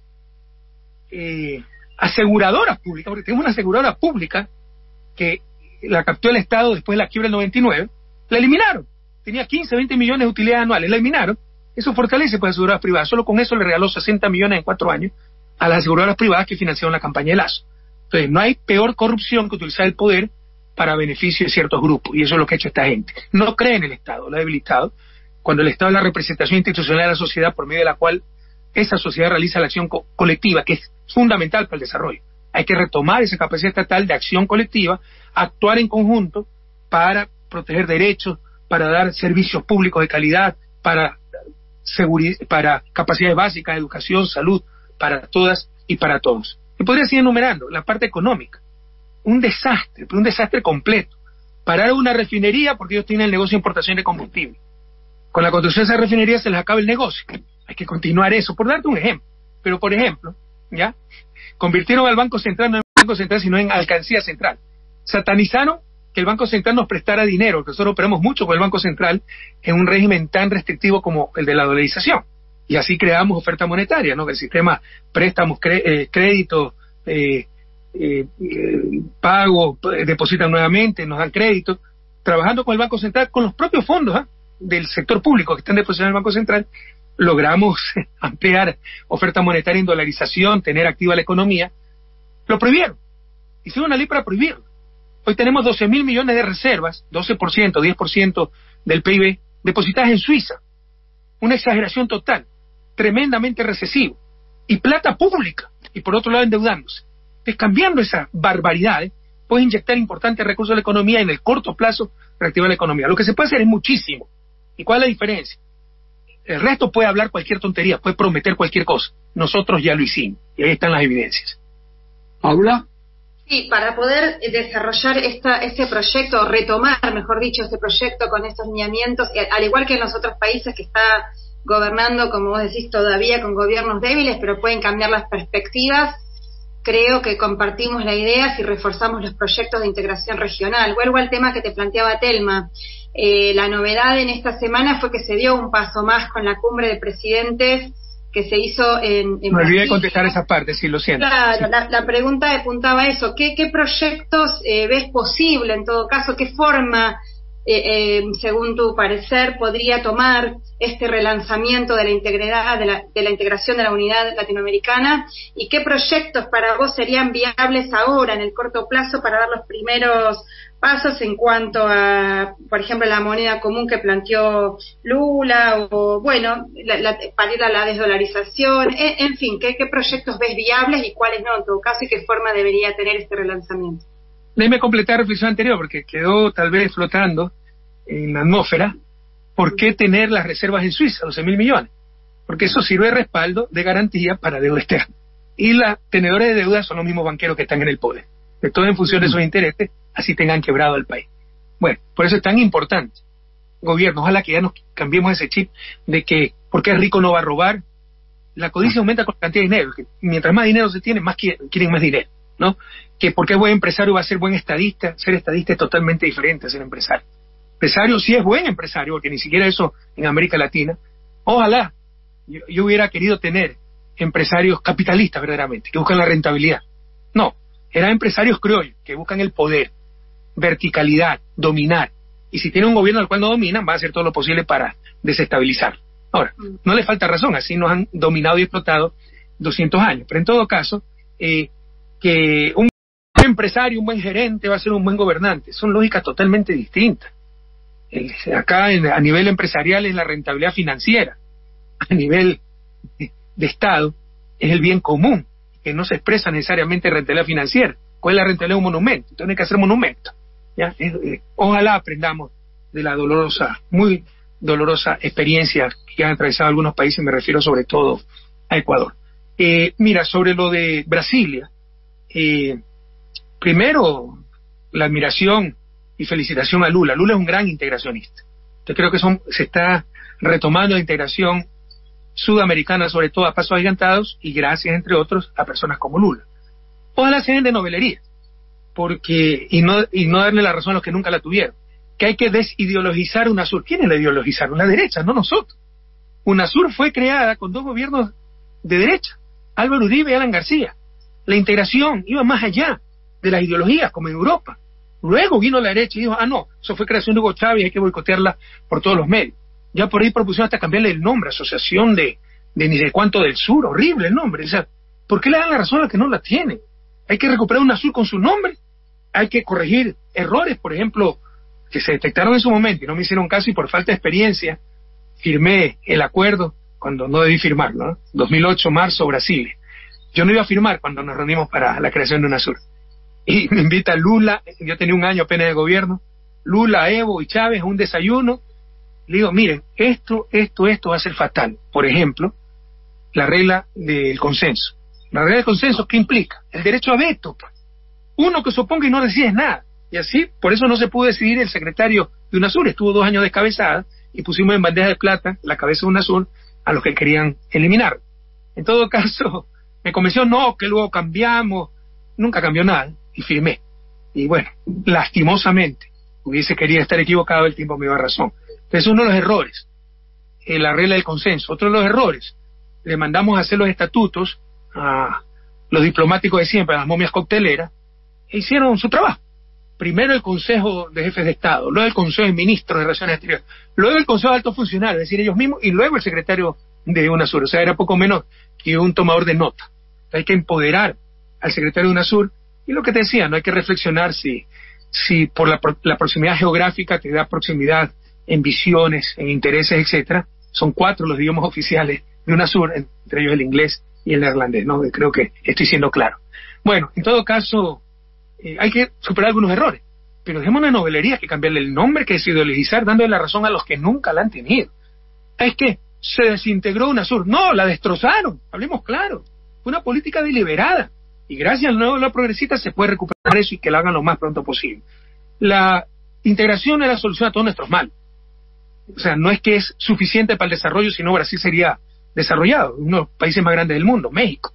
eh, aseguradoras públicas, porque tenemos una aseguradora pública que la captó el Estado después de la quiebra del noventa y nueve, la eliminaron. Tenía quince, veinte millones de utilidades anuales, la eliminaron. Eso fortalece para las aseguradoras privadas. Solo con eso le regaló sesenta millones en cuatro años a las aseguradoras privadas que financiaron la campaña de Lazo. Entonces, no hay peor corrupción que utilizar el poder para beneficio de ciertos grupos, y eso es lo que ha hecho esta gente. No cree en el Estado, lo ha debilitado, cuando el Estado es la representación institucional de la sociedad por medio de la cual esa sociedad realiza la acción co- colectiva, que es fundamental para el desarrollo. Hay que retomar esa capacidad estatal de acción colectiva, actuar en conjunto para proteger derechos, para dar servicios públicos de calidad, para seguridad, para capacidades básicas, educación, salud, para todas y para todos. Y podría seguir enumerando la parte económica. Un desastre, un desastre completo. Parar una refinería porque ellos tienen el negocio de importación de combustible. Con la construcción de esa refinería se les acaba el negocio. Hay que continuar eso, por darte un ejemplo. Pero, por ejemplo, ¿ya? Convirtieron al Banco Central no en Banco Central, sino en Alcancía Central. Satanizaron que el Banco Central nos prestara dinero, que nosotros operamos mucho con el Banco Central en un régimen tan restrictivo como el de la dolarización. Y así creamos oferta monetaria, ¿no? Que el sistema préstamos, cre- eh, créditos, eh, eh, eh, pagos, eh, depositan nuevamente, nos dan crédito, trabajando con el Banco Central, con los propios fondos ¿eh? del sector público que están depositados en el Banco Central, logramos ampliar oferta monetaria en dolarización, tener activa la economía. Lo prohibieron. Hicieron una ley para prohibirlo. Hoy tenemos doce mil millones de reservas, doce por ciento, diez por ciento del P I B, depositadas en Suiza. Una exageración total, tremendamente recesivo. Y plata pública, y por otro lado endeudándose. Entonces, cambiando esas barbaridades, puedes inyectar importantes recursos a la economía y en el corto plazo reactivar la economía. Lo que se puede hacer es muchísimo. ¿Y cuál es la diferencia? El resto puede hablar cualquier tontería, puede prometer cualquier cosa. Nosotros ya lo hicimos, y ahí están las evidencias. ¿Paula? Sí, para poder desarrollar esta, este proyecto, retomar, mejor dicho, este proyecto con estos lineamientos, al igual que en los otros países que está gobernando, como vos decís, todavía con gobiernos débiles, pero pueden cambiar las perspectivas, creo que compartimos la idea si reforzamos los proyectos de integración regional. Vuelvo al tema que te planteaba Telma. Eh, la novedad en esta semana fue que se dio un paso más con la cumbre de presidentes que se hizo en, en Me olvidé de contestar esa parte, sí, lo siento. Claro, sí. la, la pregunta apuntaba a eso. ¿Qué, qué proyectos eh, ves posible, en todo caso? ¿Qué forma, eh, eh, según tu parecer, podría tomar este relanzamiento de la integridad, de la, de la integración de la unidad latinoamericana? ¿Y qué proyectos para vos serían viables ahora, en el corto plazo, para dar los primeros pasos en cuanto a, por ejemplo, la moneda común que planteó Lula, o bueno, la, la, para ir a la desdolarización, en, en fin, ¿qué, qué proyectos ves viables y cuáles no, en todo caso, y qué forma debería tener este relanzamiento? Déjeme completar la reflexión anterior, porque quedó tal vez flotando en la atmósfera, ¿por qué tener las reservas en Suiza, doce mil millones? Porque eso sirve de respaldo, de garantía para deuda externa. Y los tenedores de deuda son los mismos banqueros que están en el poder. De todo en función de esos intereses, así tengan quebrado el país. Bueno, por eso es tan importante, gobierno, ojalá que ya nos cambiemos ese chip de que, porque el rico no va a robar. La codicia aumenta con la cantidad de dinero, que mientras más dinero se tiene, más quieren, quieren más dinero, ¿no? Que porque es buen empresario va a ser buen estadista. Ser estadista es totalmente diferente a ser empresario. Empresario sí es buen empresario, porque ni siquiera eso en América Latina. Ojalá yo, yo hubiera querido tener empresarios capitalistas verdaderamente, que buscan la rentabilidad. No, eran empresarios criollos, que buscan el poder, verticalidad, dominar. Y si tiene un gobierno al cual no dominan, va a hacer todo lo posible para desestabilizar. Ahora, no le falta razón, así nos han dominado y explotado doscientos años. Pero en todo caso, eh, que un buen empresario, un buen gerente va a ser un buen gobernante, son lógicas totalmente distintas. El, acá en, a nivel empresarial es la rentabilidad financiera, a nivel de, de Estado es el bien común, que no se expresa necesariamente en rentabilidad financiera. ¿Cuál es la rentabilidad de un monumento? Entonces hay que hacer monumentos. ¿Ya? Eh, eh, ojalá aprendamos de la dolorosa, muy dolorosa experiencia que han atravesado algunos países, me refiero sobre todo a Ecuador. Eh, mira, sobre lo de Brasilia, eh, primero la admiración y felicitación a Lula. Lula es un gran integracionista. Yo creo que son, se está retomando la integración sudamericana, sobre todo a pasos agigantados, y gracias, entre otros, a personas como Lula. Ojalá se den de novelería, porque y no y no darle la razón a los que nunca la tuvieron, que hay que desideologizar UNASUR. ¿Quiénes la ideologizaron? La derecha, no nosotros. UNASUR fue creada con dos gobiernos de derecha, Álvaro Uribe y Alan García. La integración iba más allá de las ideologías, como en Europa. Luego vino la derecha y dijo, ah, no, eso fue creación de Hugo Chávez, hay que boicotearla por todos los medios. Ya por ahí propusieron hasta cambiarle el nombre, Asociación de, de ni de cuánto del Sur, horrible el nombre. O sea, ¿por qué le dan la razón a los que no la tienen? Hay que recuperar UNASUR con su nombre, hay que corregir errores, por ejemplo, que se detectaron en su momento y no me hicieron caso, y por falta de experiencia firmé el acuerdo cuando no debí firmarlo, ¿no? dos mil ocho, marzo, Brasil. Yo no iba a firmar cuando nos reunimos para la creación de UNASUR. Y me invita Lula, yo tenía un año apenas de gobierno, Lula, Evo y Chávez a un desayuno. Le digo, miren, esto, esto, esto va a ser fatal. Por ejemplo, la regla del consenso. La regla del consenso, ¿qué implica? El derecho a veto. Uno que se oponga y no decide nada. Y así, por eso no se pudo decidir el secretario de UNASUR. Estuvo dos años descabezada y pusimos en bandeja de plata la cabeza de UNASUR a los que querían eliminar. En todo caso, me convenció, no, que luego cambiamos. Nunca cambió nada y firmé. Y bueno, lastimosamente, hubiese querido estar equivocado, el tiempo me dio razón. Entonces, uno de los errores, eh, la regla del consenso. Otro de los errores, le mandamos a hacer los estatutos a los diplomáticos de siempre, a las momias cocteleras, e hicieron su trabajo. Primero el Consejo de Jefes de Estado, luego el Consejo de Ministros de Relaciones Exteriores, luego el Consejo de Altos Funcionarios, es decir, ellos mismos, y luego el secretario de UNASUR. O sea, era poco menos que un tomador de nota. Hay que empoderar al secretario de UNASUR, y lo que te decía, no hay que reflexionar si, si por la, la proximidad geográfica te da proximidad en visiones, en intereses, etcétera. Son cuatro los idiomas oficiales de UNASUR, entre ellos el inglés y el neerlandés, ¿no? Creo que estoy siendo claro. Bueno, en todo caso, eh, hay que superar algunos errores, pero dejemos una novelería, que cambiarle el nombre, que desideologizar, dándole la razón a los que nunca la han tenido. Es que se desintegró UNASUR. No, la destrozaron, hablemos claro. Fue una política deliberada, y gracias al nuevo la progresista se puede recuperar eso y que lo hagan lo más pronto posible. La integración es la solución a todos nuestros males. O sea, no es que es suficiente para el desarrollo, sino Brasil sería desarrollado, uno de los países más grandes del mundo, México.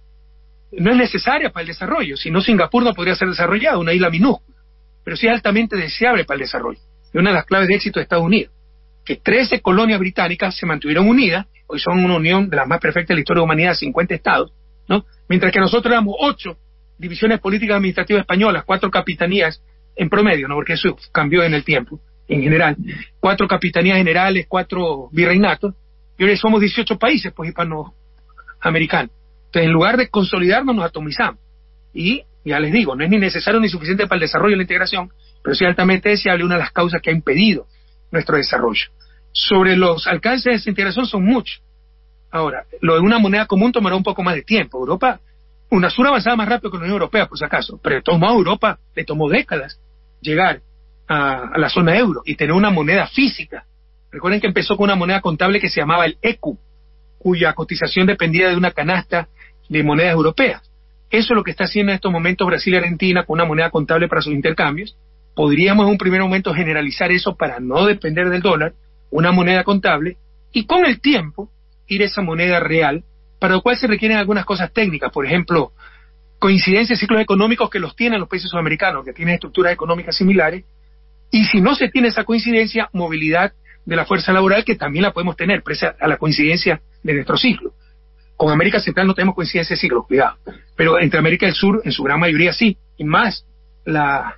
No es necesaria para el desarrollo, si no Singapur no podría ser desarrollado, una isla minúscula, pero sí es altamente deseable para el desarrollo. Es una de las claves de éxito de Estados Unidos, que trece colonias británicas se mantuvieron unidas, hoy son una unión de las más perfectas de la historia de la humanidad, cincuenta estados, ¿no? Mientras que nosotros éramos ocho divisiones políticas administrativas españolas, cuatro capitanías en promedio, ¿no? Porque eso cambió en el tiempo, en general, cuatro capitanías generales, cuatro virreinatos, y hoy somos dieciocho países, pues, hispanoamericanos. Entonces, en lugar de consolidarnos, nos atomizamos. Y, ya les digo, no es ni necesario ni suficiente para el desarrollo y la integración, pero sí altamente deseable, una de las causas que ha impedido nuestro desarrollo. Sobre los alcances de esa integración son muchos. Ahora, lo de una moneda común tomará un poco más de tiempo. Europa, UNASUR avanzaba más rápido que la Unión Europea, por si acaso, pero de todos modos a Europa le tomó décadas llegar a, a la zona euro y tener una moneda física Recuerden que empezó con una moneda contable que se llamaba el E C U, cuya cotización dependía de una canasta de monedas europeas. Eso es lo que está haciendo en estos momentos Brasil y Argentina con una moneda contable para sus intercambios. Podríamos en un primer momento generalizar eso para no depender del dólar, una moneda contable, y con el tiempo ir a esa moneda real, para lo cual se requieren algunas cosas técnicas, por ejemplo, coincidencia de ciclos económicos que los tienen los países sudamericanos, que tienen estructuras económicas similares, y si no se tiene esa coincidencia, movilidad de la fuerza laboral, que también la podemos tener, pese a la coincidencia de nuestro ciclo. Con América Central no tenemos coincidencia de ciclos, cuidado, pero entre América del Sur, en su gran mayoría sí, y más la,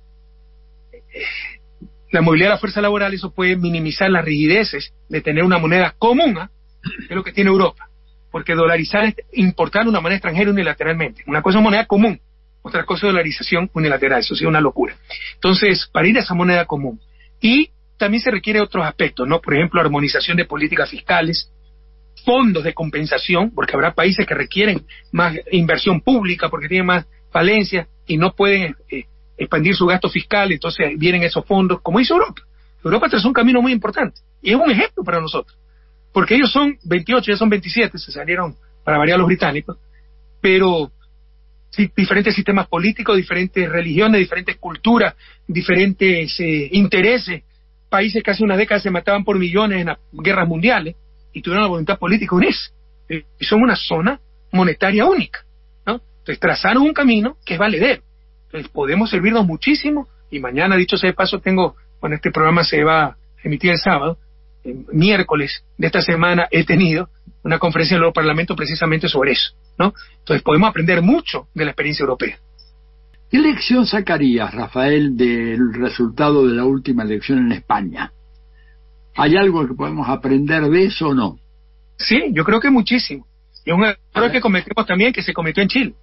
la movilidad de la fuerza laboral, eso puede minimizar las rigideces de tener una moneda común, ¿eh? Que es lo que tiene Europa, porque dolarizar es importar una moneda extranjera unilateralmente. Una cosa es moneda común, otra cosa es dolarización unilateral, eso sí es una locura. Entonces, para ir a esa moneda común, y también se requiere otros aspectos, ¿no? Por ejemplo, armonización de políticas fiscales, fondos de compensación, porque habrá países que requieren más inversión pública porque tienen más falencias y no pueden eh, expandir su gasto fiscal, entonces vienen esos fondos, como hizo Europa. Europa trazó un camino muy importante y es un ejemplo para nosotros, porque ellos son veintiocho, ya son veintisiete, se salieron para variar los británicos, pero sí, diferentes sistemas políticos, diferentes religiones, diferentes culturas, diferentes eh, intereses, países que hace una década se mataban por millones en las guerras mundiales y tuvieron la voluntad política de unirse. Eh, y son una zona monetaria única, ¿no? Entonces trazaron un camino que es valedero. Entonces podemos servirnos muchísimo, y mañana, dicho sea de paso, tengo, bueno, este programa se va a emitir el sábado, el miércoles de esta semana he tenido una conferencia en el Parlamento precisamente sobre eso, ¿no? Entonces podemos aprender mucho de la experiencia europea. ¿Qué lección sacarías, Rafael, del resultado de la última elección en España? ¿Hay algo que podemos aprender de eso o no? Sí, yo creo que muchísimo. Y es un error que cometemos también, que se cometió en Chile.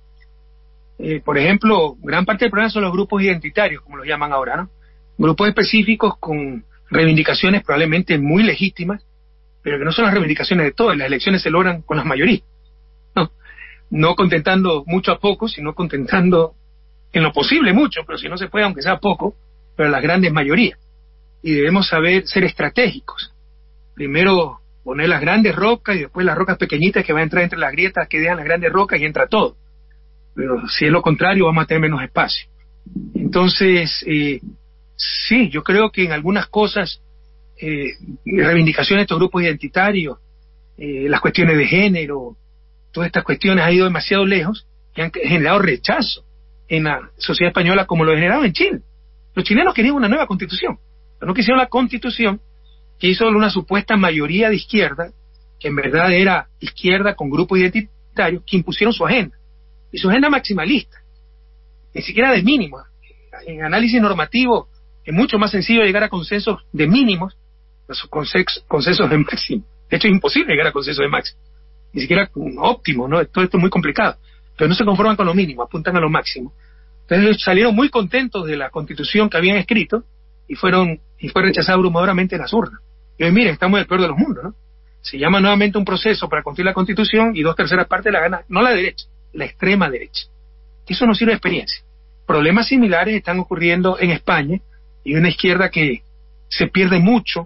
Eh, por ejemplo, gran parte del problema son los grupos identitarios, como los llaman ahora, ¿no? Grupos específicos con reivindicaciones probablemente muy legítimas, pero que no son las reivindicaciones de todos. Las elecciones se logran con las mayorías, ¿no? No contentando mucho a pocos, sino contentando en lo posible mucho, pero si no se puede, aunque sea poco, pero las grandes mayorías. Y debemos saber ser estratégicos. Primero poner las grandes rocas y después las rocas pequeñitas que van a entrar entre las grietas que dejan las grandes rocas y entra todo. Pero si es lo contrario, vamos a tener menos espacio. Entonces, eh, sí, yo creo que en algunas cosas, eh, reivindicaciones de estos grupos identitarios, eh, las cuestiones de género, todas estas cuestiones han ido demasiado lejos y han generado rechazo en la sociedad española como lo generaron en Chile. Los chilenos querían una nueva constitución, pero no quisieron la constitución que hizo una supuesta mayoría de izquierda, que en verdad era izquierda con grupos identitarios, que impusieron su agenda, y su agenda maximalista, ni siquiera de mínimos. En análisis normativo es mucho más sencillo llegar a consensos de mínimos, los consensos de máximo. De hecho es imposible llegar a consensos de máximo, ni siquiera óptimo, ¿no? Todo esto es muy complicado, pero no se conforman con lo mínimo, apuntan a lo máximo. Entonces salieron muy contentos de la constitución que habían escrito y fueron y fue rechazada abrumadoramente en las urnas. Y hoy miren, estamos en el peor de los mundos, ¿no? Se llama nuevamente un proceso para construir la constitución y dos terceras partes la gana, no la derecha, la extrema derecha. Eso no sirve de experiencia. Problemas similares están ocurriendo en España y una izquierda que se pierde mucho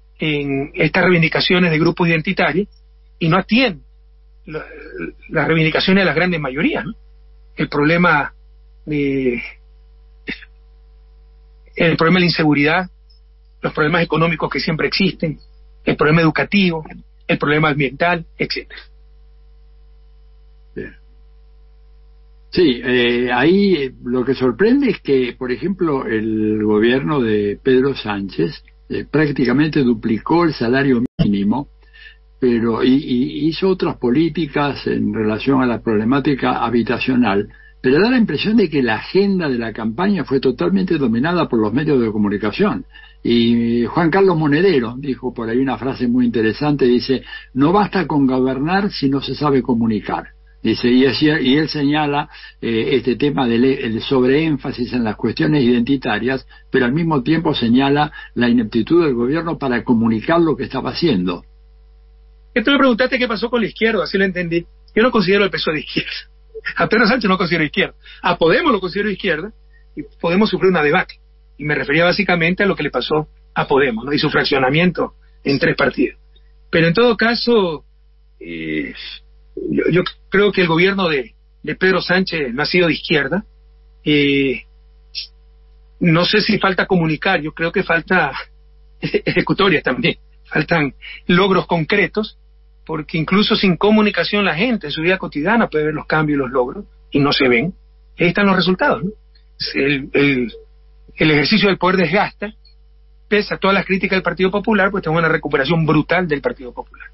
en estas reivindicaciones de grupos identitarios y no atiende la, las reivindicaciones de las grandes mayorías, ¿no? El problema de el problema de la inseguridad, los problemas económicos que siempre existen, el problema educativo, el problema ambiental, etcétera. Sí, eh, ahí lo que sorprende es que, por ejemplo, el gobierno de Pedro Sánchez eh, prácticamente duplicó el salario mínimo, pero y, y hizo otras políticas en relación a la problemática habitacional, pero da la impresión de que la agenda de la campaña fue totalmente dominada por los medios de comunicación. Y Juan Carlos Monedero dijo por ahí una frase muy interesante, dice, no basta con gobernar si no se sabe comunicar. Dice, y, es, y él señala eh, este tema del el sobreénfasis en las cuestiones identitarias, pero al mismo tiempo señala la ineptitud del gobierno para comunicar lo que estaba haciendo. Esto me preguntaste qué pasó con la izquierda, así lo entendí. Yo no considero el P S O E de izquierda. A Pedro Sánchez no considero izquierda. A Podemos lo considero izquierda y Podemos sufrió una debacle. Y me refería básicamente a lo que le pasó a Podemos, ¿no? Y su fraccionamiento en tres partidos. Pero en todo caso, eh, yo, yo creo que el gobierno de, de Pedro Sánchez no ha sido de izquierda. Eh, no sé si falta comunicar, yo creo que falta ejecutorias también, faltan logros concretos, porque incluso sin comunicación la gente en su vida cotidiana puede ver los cambios y los logros, y no se ven. Ahí están los resultados, ¿no? El, el, el ejercicio del poder desgasta, pese a todas las críticas del Partido Popular, pues tenemos una recuperación brutal del Partido Popular.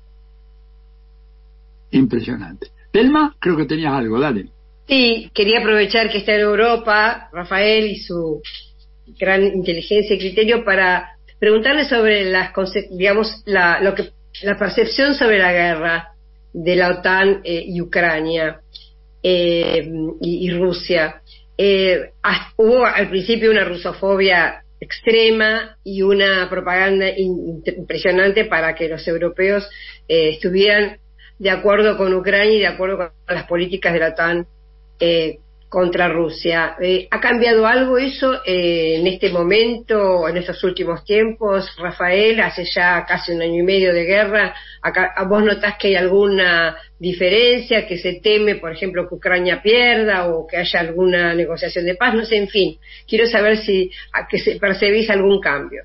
Impresionante. Telma, creo que tenías algo, dale. Sí, quería aprovechar que está en Europa, Rafael, y su gran inteligencia y criterio para preguntarle sobre las, digamos, la, lo que, la percepción sobre la guerra de la OTAN eh, y Ucrania eh, y, y Rusia. Eh, hubo al principio una rusofobia extrema y una propaganda in, impresionante para que los europeos eh, estuvieran de acuerdo con Ucrania y de acuerdo con las políticas de la OTAN eh, contra Rusia. Eh, ¿Ha cambiado algo eso eh, en este momento, en estos últimos tiempos, Rafael? Hace ya casi un año y medio de guerra. Acá, ¿vos notás que hay alguna diferencia, que se teme, por ejemplo, que Ucrania pierda o que haya alguna negociación de paz? No sé, en fin, quiero saber si a que se, percibís algún cambio.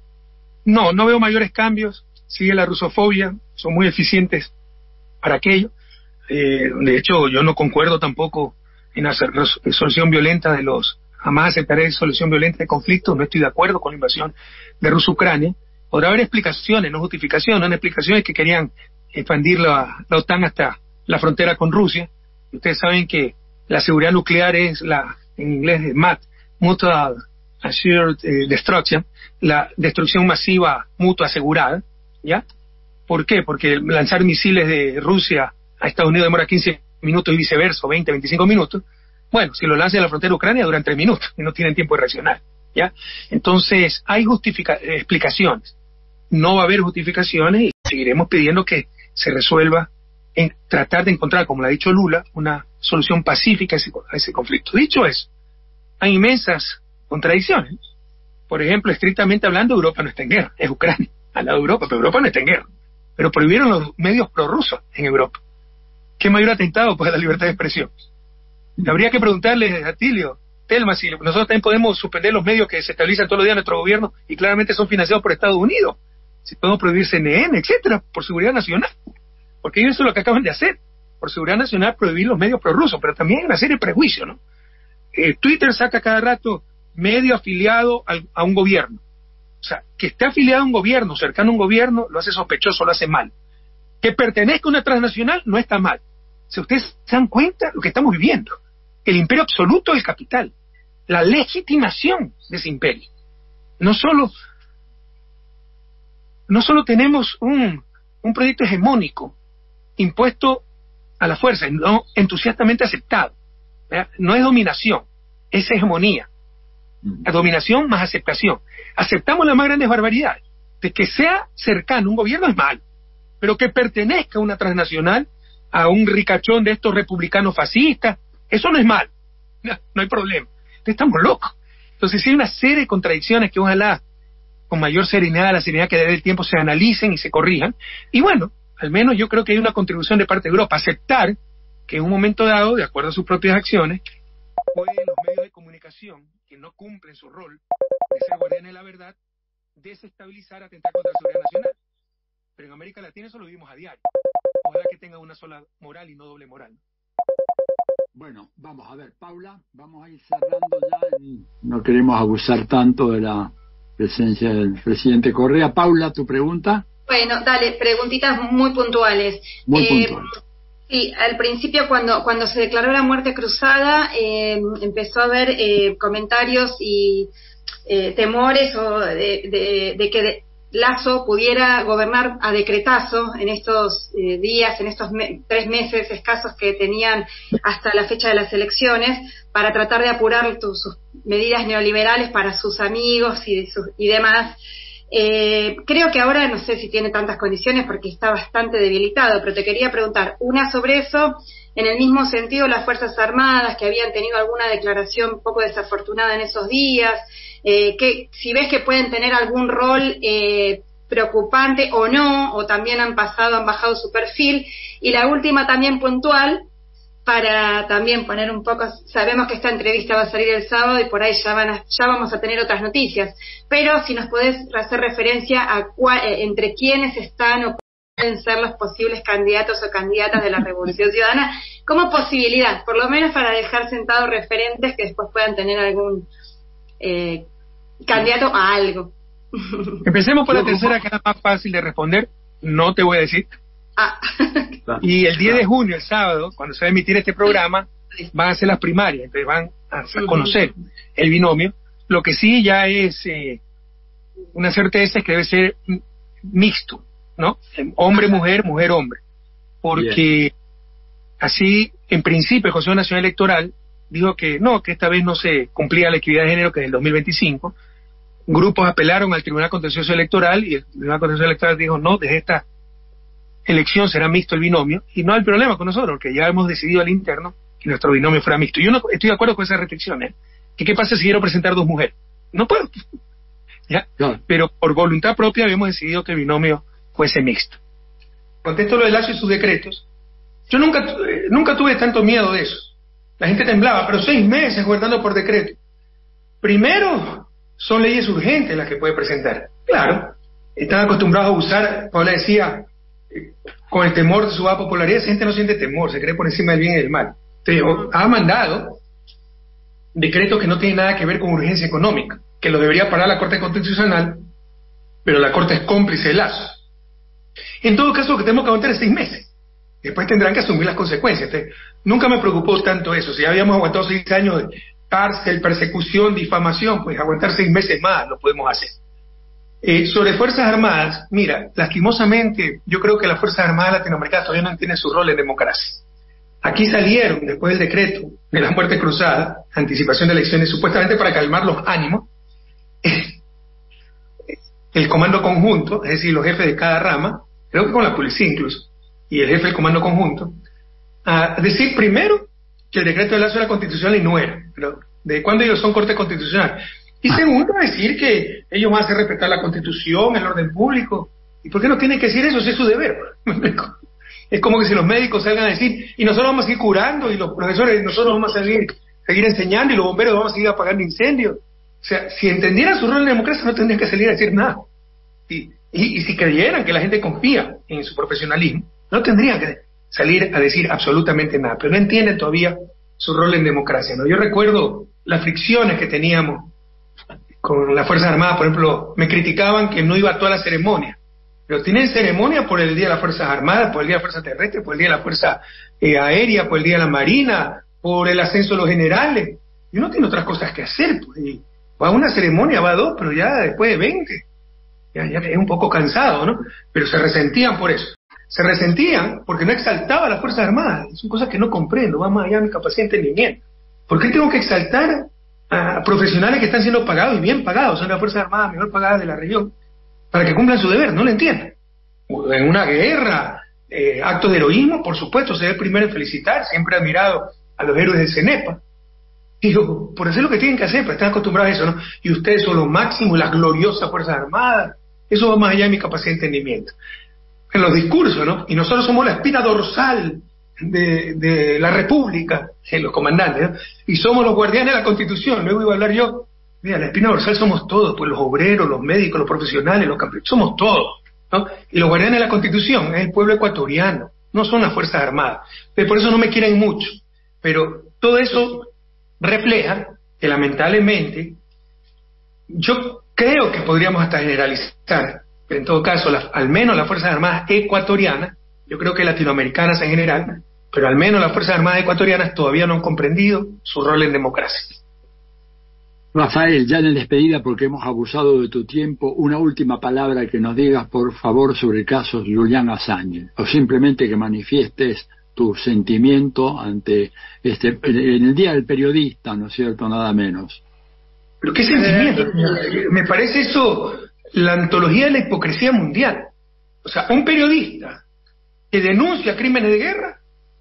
No, no veo mayores cambios. Sigue la rusofobia, son muy eficientes para aquello. Eh, de hecho, yo no concuerdo tampoco en la solución violenta de los, jamás aceptaré solución violenta de conflictos, no estoy de acuerdo con la invasión de Rusia-Ucrania. Podrá haber explicaciones, no justificaciones, no explicaciones que querían expandir la, la OTAN hasta la frontera con Rusia. Ustedes saben que la seguridad nuclear es la, en inglés, M A T, Mutual Assured eh, Destruction, la destrucción masiva mutua asegurada, ¿ya? ¿Por qué? Porque lanzar misiles de Rusia a Estados Unidos demora quince minutos y viceversa, veinte, veinticinco minutos. Bueno, si lo lanzan a la frontera de Ucrania duran tres minutos y no tienen tiempo de reaccionar, ¿ya? Entonces, hay justifica- explicaciones. No va a haber justificaciones y seguiremos pidiendo que se resuelva en tratar de encontrar, como lo ha dicho Lula, una solución pacífica a ese, a ese conflicto. Dicho eso, hay inmensas contradicciones. Por ejemplo, estrictamente hablando, Europa no está en guerra, es Ucrania, al lado de Europa, pero Europa no está en guerra. Pero prohibieron los medios prorrusos en Europa. ¿Qué mayor atentado pues a la libertad de expresión? Habría que preguntarle a Tilio, Telma, si nosotros también podemos suspender los medios que se estabilizan todos los días en nuestro gobierno y claramente son financiados por Estados Unidos. Si podemos prohibir C N N, etcétera, por seguridad nacional. Porque eso es lo que acaban de hacer. Por seguridad nacional prohibir los medios prorrusos, pero también hay una serie de prejuicios, ¿no? Eh, Twitter saca cada rato medio afiliado al, a un gobierno. O sea, que esté afiliado a un gobierno, cercano a un gobierno, lo hace sospechoso, lo hace mal. Que pertenezca a una transnacional no está mal. Si ustedes se dan cuenta lo que estamos viviendo, el imperio absoluto del capital, la legitimación de ese imperio. No solo, no solo tenemos un, un proyecto hegemónico impuesto a la fuerza, no entusiastamente aceptado. ¿Verdad? No es dominación, es hegemonía. La dominación más aceptación. Aceptamos las más grandes barbaridades. De que sea cercano un gobierno es malo, pero que pertenezca a una transnacional, a un ricachón de estos republicanos fascistas, eso no es malo, no, no hay problema. Entonces estamos locos. Entonces sí hay una serie de contradicciones que ojalá con mayor serenidad, la serenidad que debe el tiempo, se analicen y se corrijan. Y bueno, al menos yo creo que hay una contribución de parte de Europa, aceptar que en un momento dado, de acuerdo a sus propias acciones, pueden los medios de comunicación que no cumplen su rol de ser guardianes de la verdad, desestabilizar, atentar contra la seguridad nacional. Pero en América Latina eso lo vivimos a diario. Ojalá que tengan una sola moral y no doble moral. Bueno, vamos a ver, Paula, vamos a ir cerrando ya. No queremos abusar tanto de la presencia del presidente Correa. Paula, tu pregunta. Bueno, dale, preguntitas muy puntuales. Muy eh, puntuales. Sí, al principio cuando cuando se declaró la muerte cruzada, eh, empezó a haber eh, comentarios y eh, temores o de, de, de que de, Lasso pudiera gobernar a decretazo en estos eh, días, en estos me- tres meses escasos que tenían hasta la fecha de las elecciones, para tratar de apurar tu, sus medidas neoliberales para sus amigos y, sus, y demás. Eh, creo que ahora no sé si tiene tantas condiciones porque está bastante debilitado, pero te quería preguntar una sobre eso. En el mismo sentido, las Fuerzas Armadas, que habían tenido alguna declaración un poco desafortunada en esos días, eh, que si ves que pueden tener algún rol eh, preocupante o no, o también han pasado, han bajado su perfil. Y la última también puntual, para también poner un poco, sabemos que esta entrevista va a salir el sábado y por ahí ya van a, ya vamos a tener otras noticias, pero si nos podés hacer referencia a cuál, eh, entre quiénes están o pueden ser los posibles candidatos o candidatas de la Revolución Ciudadana, como posibilidad, por lo menos para dejar sentados referentes que después puedan tener algún eh, candidato a algo. Empecemos por la tercera, que es la más fácil de responder, no te voy a decir. Ah. Y el diez de junio, el sábado, cuando se va a emitir este programa, van a ser las primarias, entonces van a conocer el binomio. Lo que sí ya es eh, una certeza es que debe ser mixto, ¿no? Hombre-mujer, mujer-hombre. Porque Bien. así, en principio, el Consejo Nacional Electoral dijo que no, que esta vez no se cumplía la equidad de género, que es el dos mil veinticinco. Grupos apelaron al Tribunal Contencioso Electoral y el Tribunal Contencioso Electoral dijo no, desde esta elección será mixto el binomio, y no hay problema con nosotros, porque ya hemos decidido al interno que nuestro binomio fuera mixto. Yo no estoy de acuerdo con esas restricciones. ¿Que qué pasa si quiero presentar dos mujeres? No puedo. ¿Ya? No. Pero por voluntad propia habíamos decidido que el binomio fuese mixto. Contesto lo de Lasso y sus decretos. Yo nunca, eh, nunca tuve tanto miedo de eso. La gente temblaba, pero seis meses gobernando por decreto. Primero, son leyes urgentes las que puede presentar. Claro, están acostumbrados a usar, Paula decía, con el temor de su baja popularidad. Esa gente no siente temor, se cree por encima del bien y del mal. Entonces, ha mandado decretos que no tienen nada que ver con urgencia económica, que lo debería parar la Corte Constitucional, pero la Corte es cómplice de Lasso. En todo caso, lo que tenemos que aguantar es seis meses. Después tendrán que asumir las consecuencias. Entonces, nunca me preocupó tanto eso. Si ya habíamos aguantado seis años de cárcel, persecución, difamación, pues aguantar seis meses más lo podemos hacer. Eh, sobre Fuerzas Armadas, mira, lastimosamente yo creo que las Fuerzas Armadas latinoamericanas todavía no entienden su rol en democracia. Aquí salieron, después del decreto de la muerte cruzada, anticipación de elecciones, supuestamente para calmar los ánimos, eh, el comando conjunto, es decir, los jefes de cada rama, creo que con la policía incluso, y el jefe del comando conjunto, a decir primero que el decreto de Lasso era constitucional y no era, pero de cuándo ellos son Corte Constitucional. Y segundo, decir que ellos van a hacer respetar la Constitución, el orden público. ¿Y por qué no tienen que decir eso? Si es su deber. Es como que si los médicos salgan a decir, y nosotros vamos a seguir curando, y los profesores, nosotros vamos a seguir, seguir enseñando, y los bomberos vamos a seguir apagando incendios. O sea, si entendieran su rol en la democracia, no tendrían que salir a decir nada. Y, y, y si creyeran que la gente confía en su profesionalismo, no tendrían que salir a decir absolutamente nada. Pero no entienden todavía su rol en democracia, ¿no? Yo recuerdo las fricciones que teníamos con las Fuerzas Armadas. Por ejemplo, me criticaban que no iba a toda la ceremonia, pero tienen ceremonia por el Día de las Fuerzas Armadas, por el Día de la Fuerza Terrestre, por el Día de la Fuerza eh, Aérea, por el Día de la Marina, por el ascenso de los generales, y uno tiene otras cosas que hacer, pues, y va a una ceremonia, va a dos, pero ya después de veinte, ya, ya es un poco cansado, ¿no? Pero se resentían por eso, se resentían porque no exaltaba a las Fuerzas Armadas. Son cosas que no comprendo, va más allá de mi capacidad de entendimiento. ¿Por qué tengo que exaltar a profesionales que están siendo pagados y bien pagados, son las Fuerzas Armadas mejor pagadas de la región, para que cumplan su deber? No lo entiendo. En una guerra, eh, actos de heroísmo, por supuesto, seré el primero en felicitar, siempre he admirado a los héroes del CENEPA. Digo, por hacer lo que tienen que hacer, pero están acostumbrados a eso, ¿no? Y ustedes son los máximos, las gloriosas Fuerzas Armadas. Eso va más allá de mi capacidad de entendimiento. En los discursos, ¿no? Y nosotros somos la espina dorsal de, de la República, en los comandantes, ¿no? Y somos los guardianes de la Constitución. Luego iba a hablar yo, mira, la espina dorsal somos todos, pues los obreros, los médicos, los profesionales, los campeones, somos todos, ¿no? Y los guardianes de la Constitución es el pueblo ecuatoriano, no son las Fuerzas Armadas. Pero por eso no me quieren mucho. Pero todo eso refleja que lamentablemente, yo creo que podríamos hasta generalizar, pero en todo caso, la, al menos las Fuerzas Armadas ecuatorianas, yo creo que latinoamericanas en general, pero al menos las Fuerzas Armadas ecuatorianas todavía no han comprendido su rol en democracia. Rafael, ya en la despedida, porque hemos abusado de tu tiempo, una última palabra que nos digas, por favor, sobre el caso Julian Assange, o simplemente que manifiestes tu sentimiento ante este, en el Día del Periodista, ¿no es cierto?, nada menos. ¿Pero qué sentimiento? Me parece eso la antología de la hipocresía mundial. O sea, un periodista que denuncia crímenes de guerra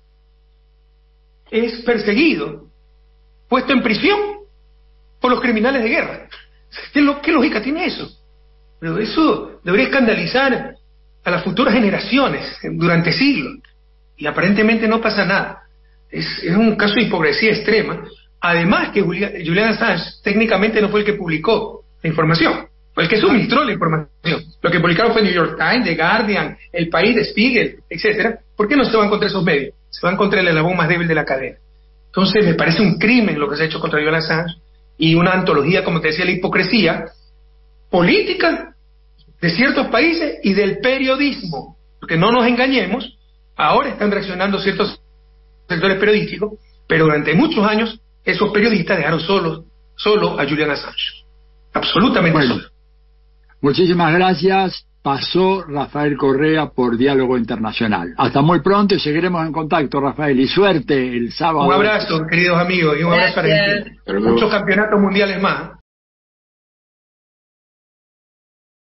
es perseguido, puesto en prisión por los criminales de guerra. ¿Qué, lo, qué lógica tiene eso? Pero eso debería escandalizar a las futuras generaciones durante siglos. Y aparentemente no pasa nada. Es, es un caso de hipocresía extrema. Además que Julian, Julian Assange técnicamente no fue el que publicó la información, fue el que suministró la información. Lo que publicaron fue New York Times, The Guardian, El País, The Spiegel, etcétera. ¿Por qué no se van contra esos medios? Se van contra el eslabón más débil de la cadena. Entonces me parece un crimen lo que se ha hecho contra Julian Assange y una antología, como te decía, la hipocresía política de ciertos países y del periodismo. Porque no nos engañemos, ahora están reaccionando ciertos sectores periodísticos, pero durante muchos años esos periodistas dejaron solos solo a Julian Assange. Absolutamente bueno, solo. Muchísimas gracias. Pasó Rafael Correa por Diálogo Internacional. Hasta muy pronto y seguiremos en contacto, Rafael. Y suerte el sábado. Un abrazo, queridos amigos, y un Gracias. abrazo a Argentina. Muchos campeonatos mundiales más.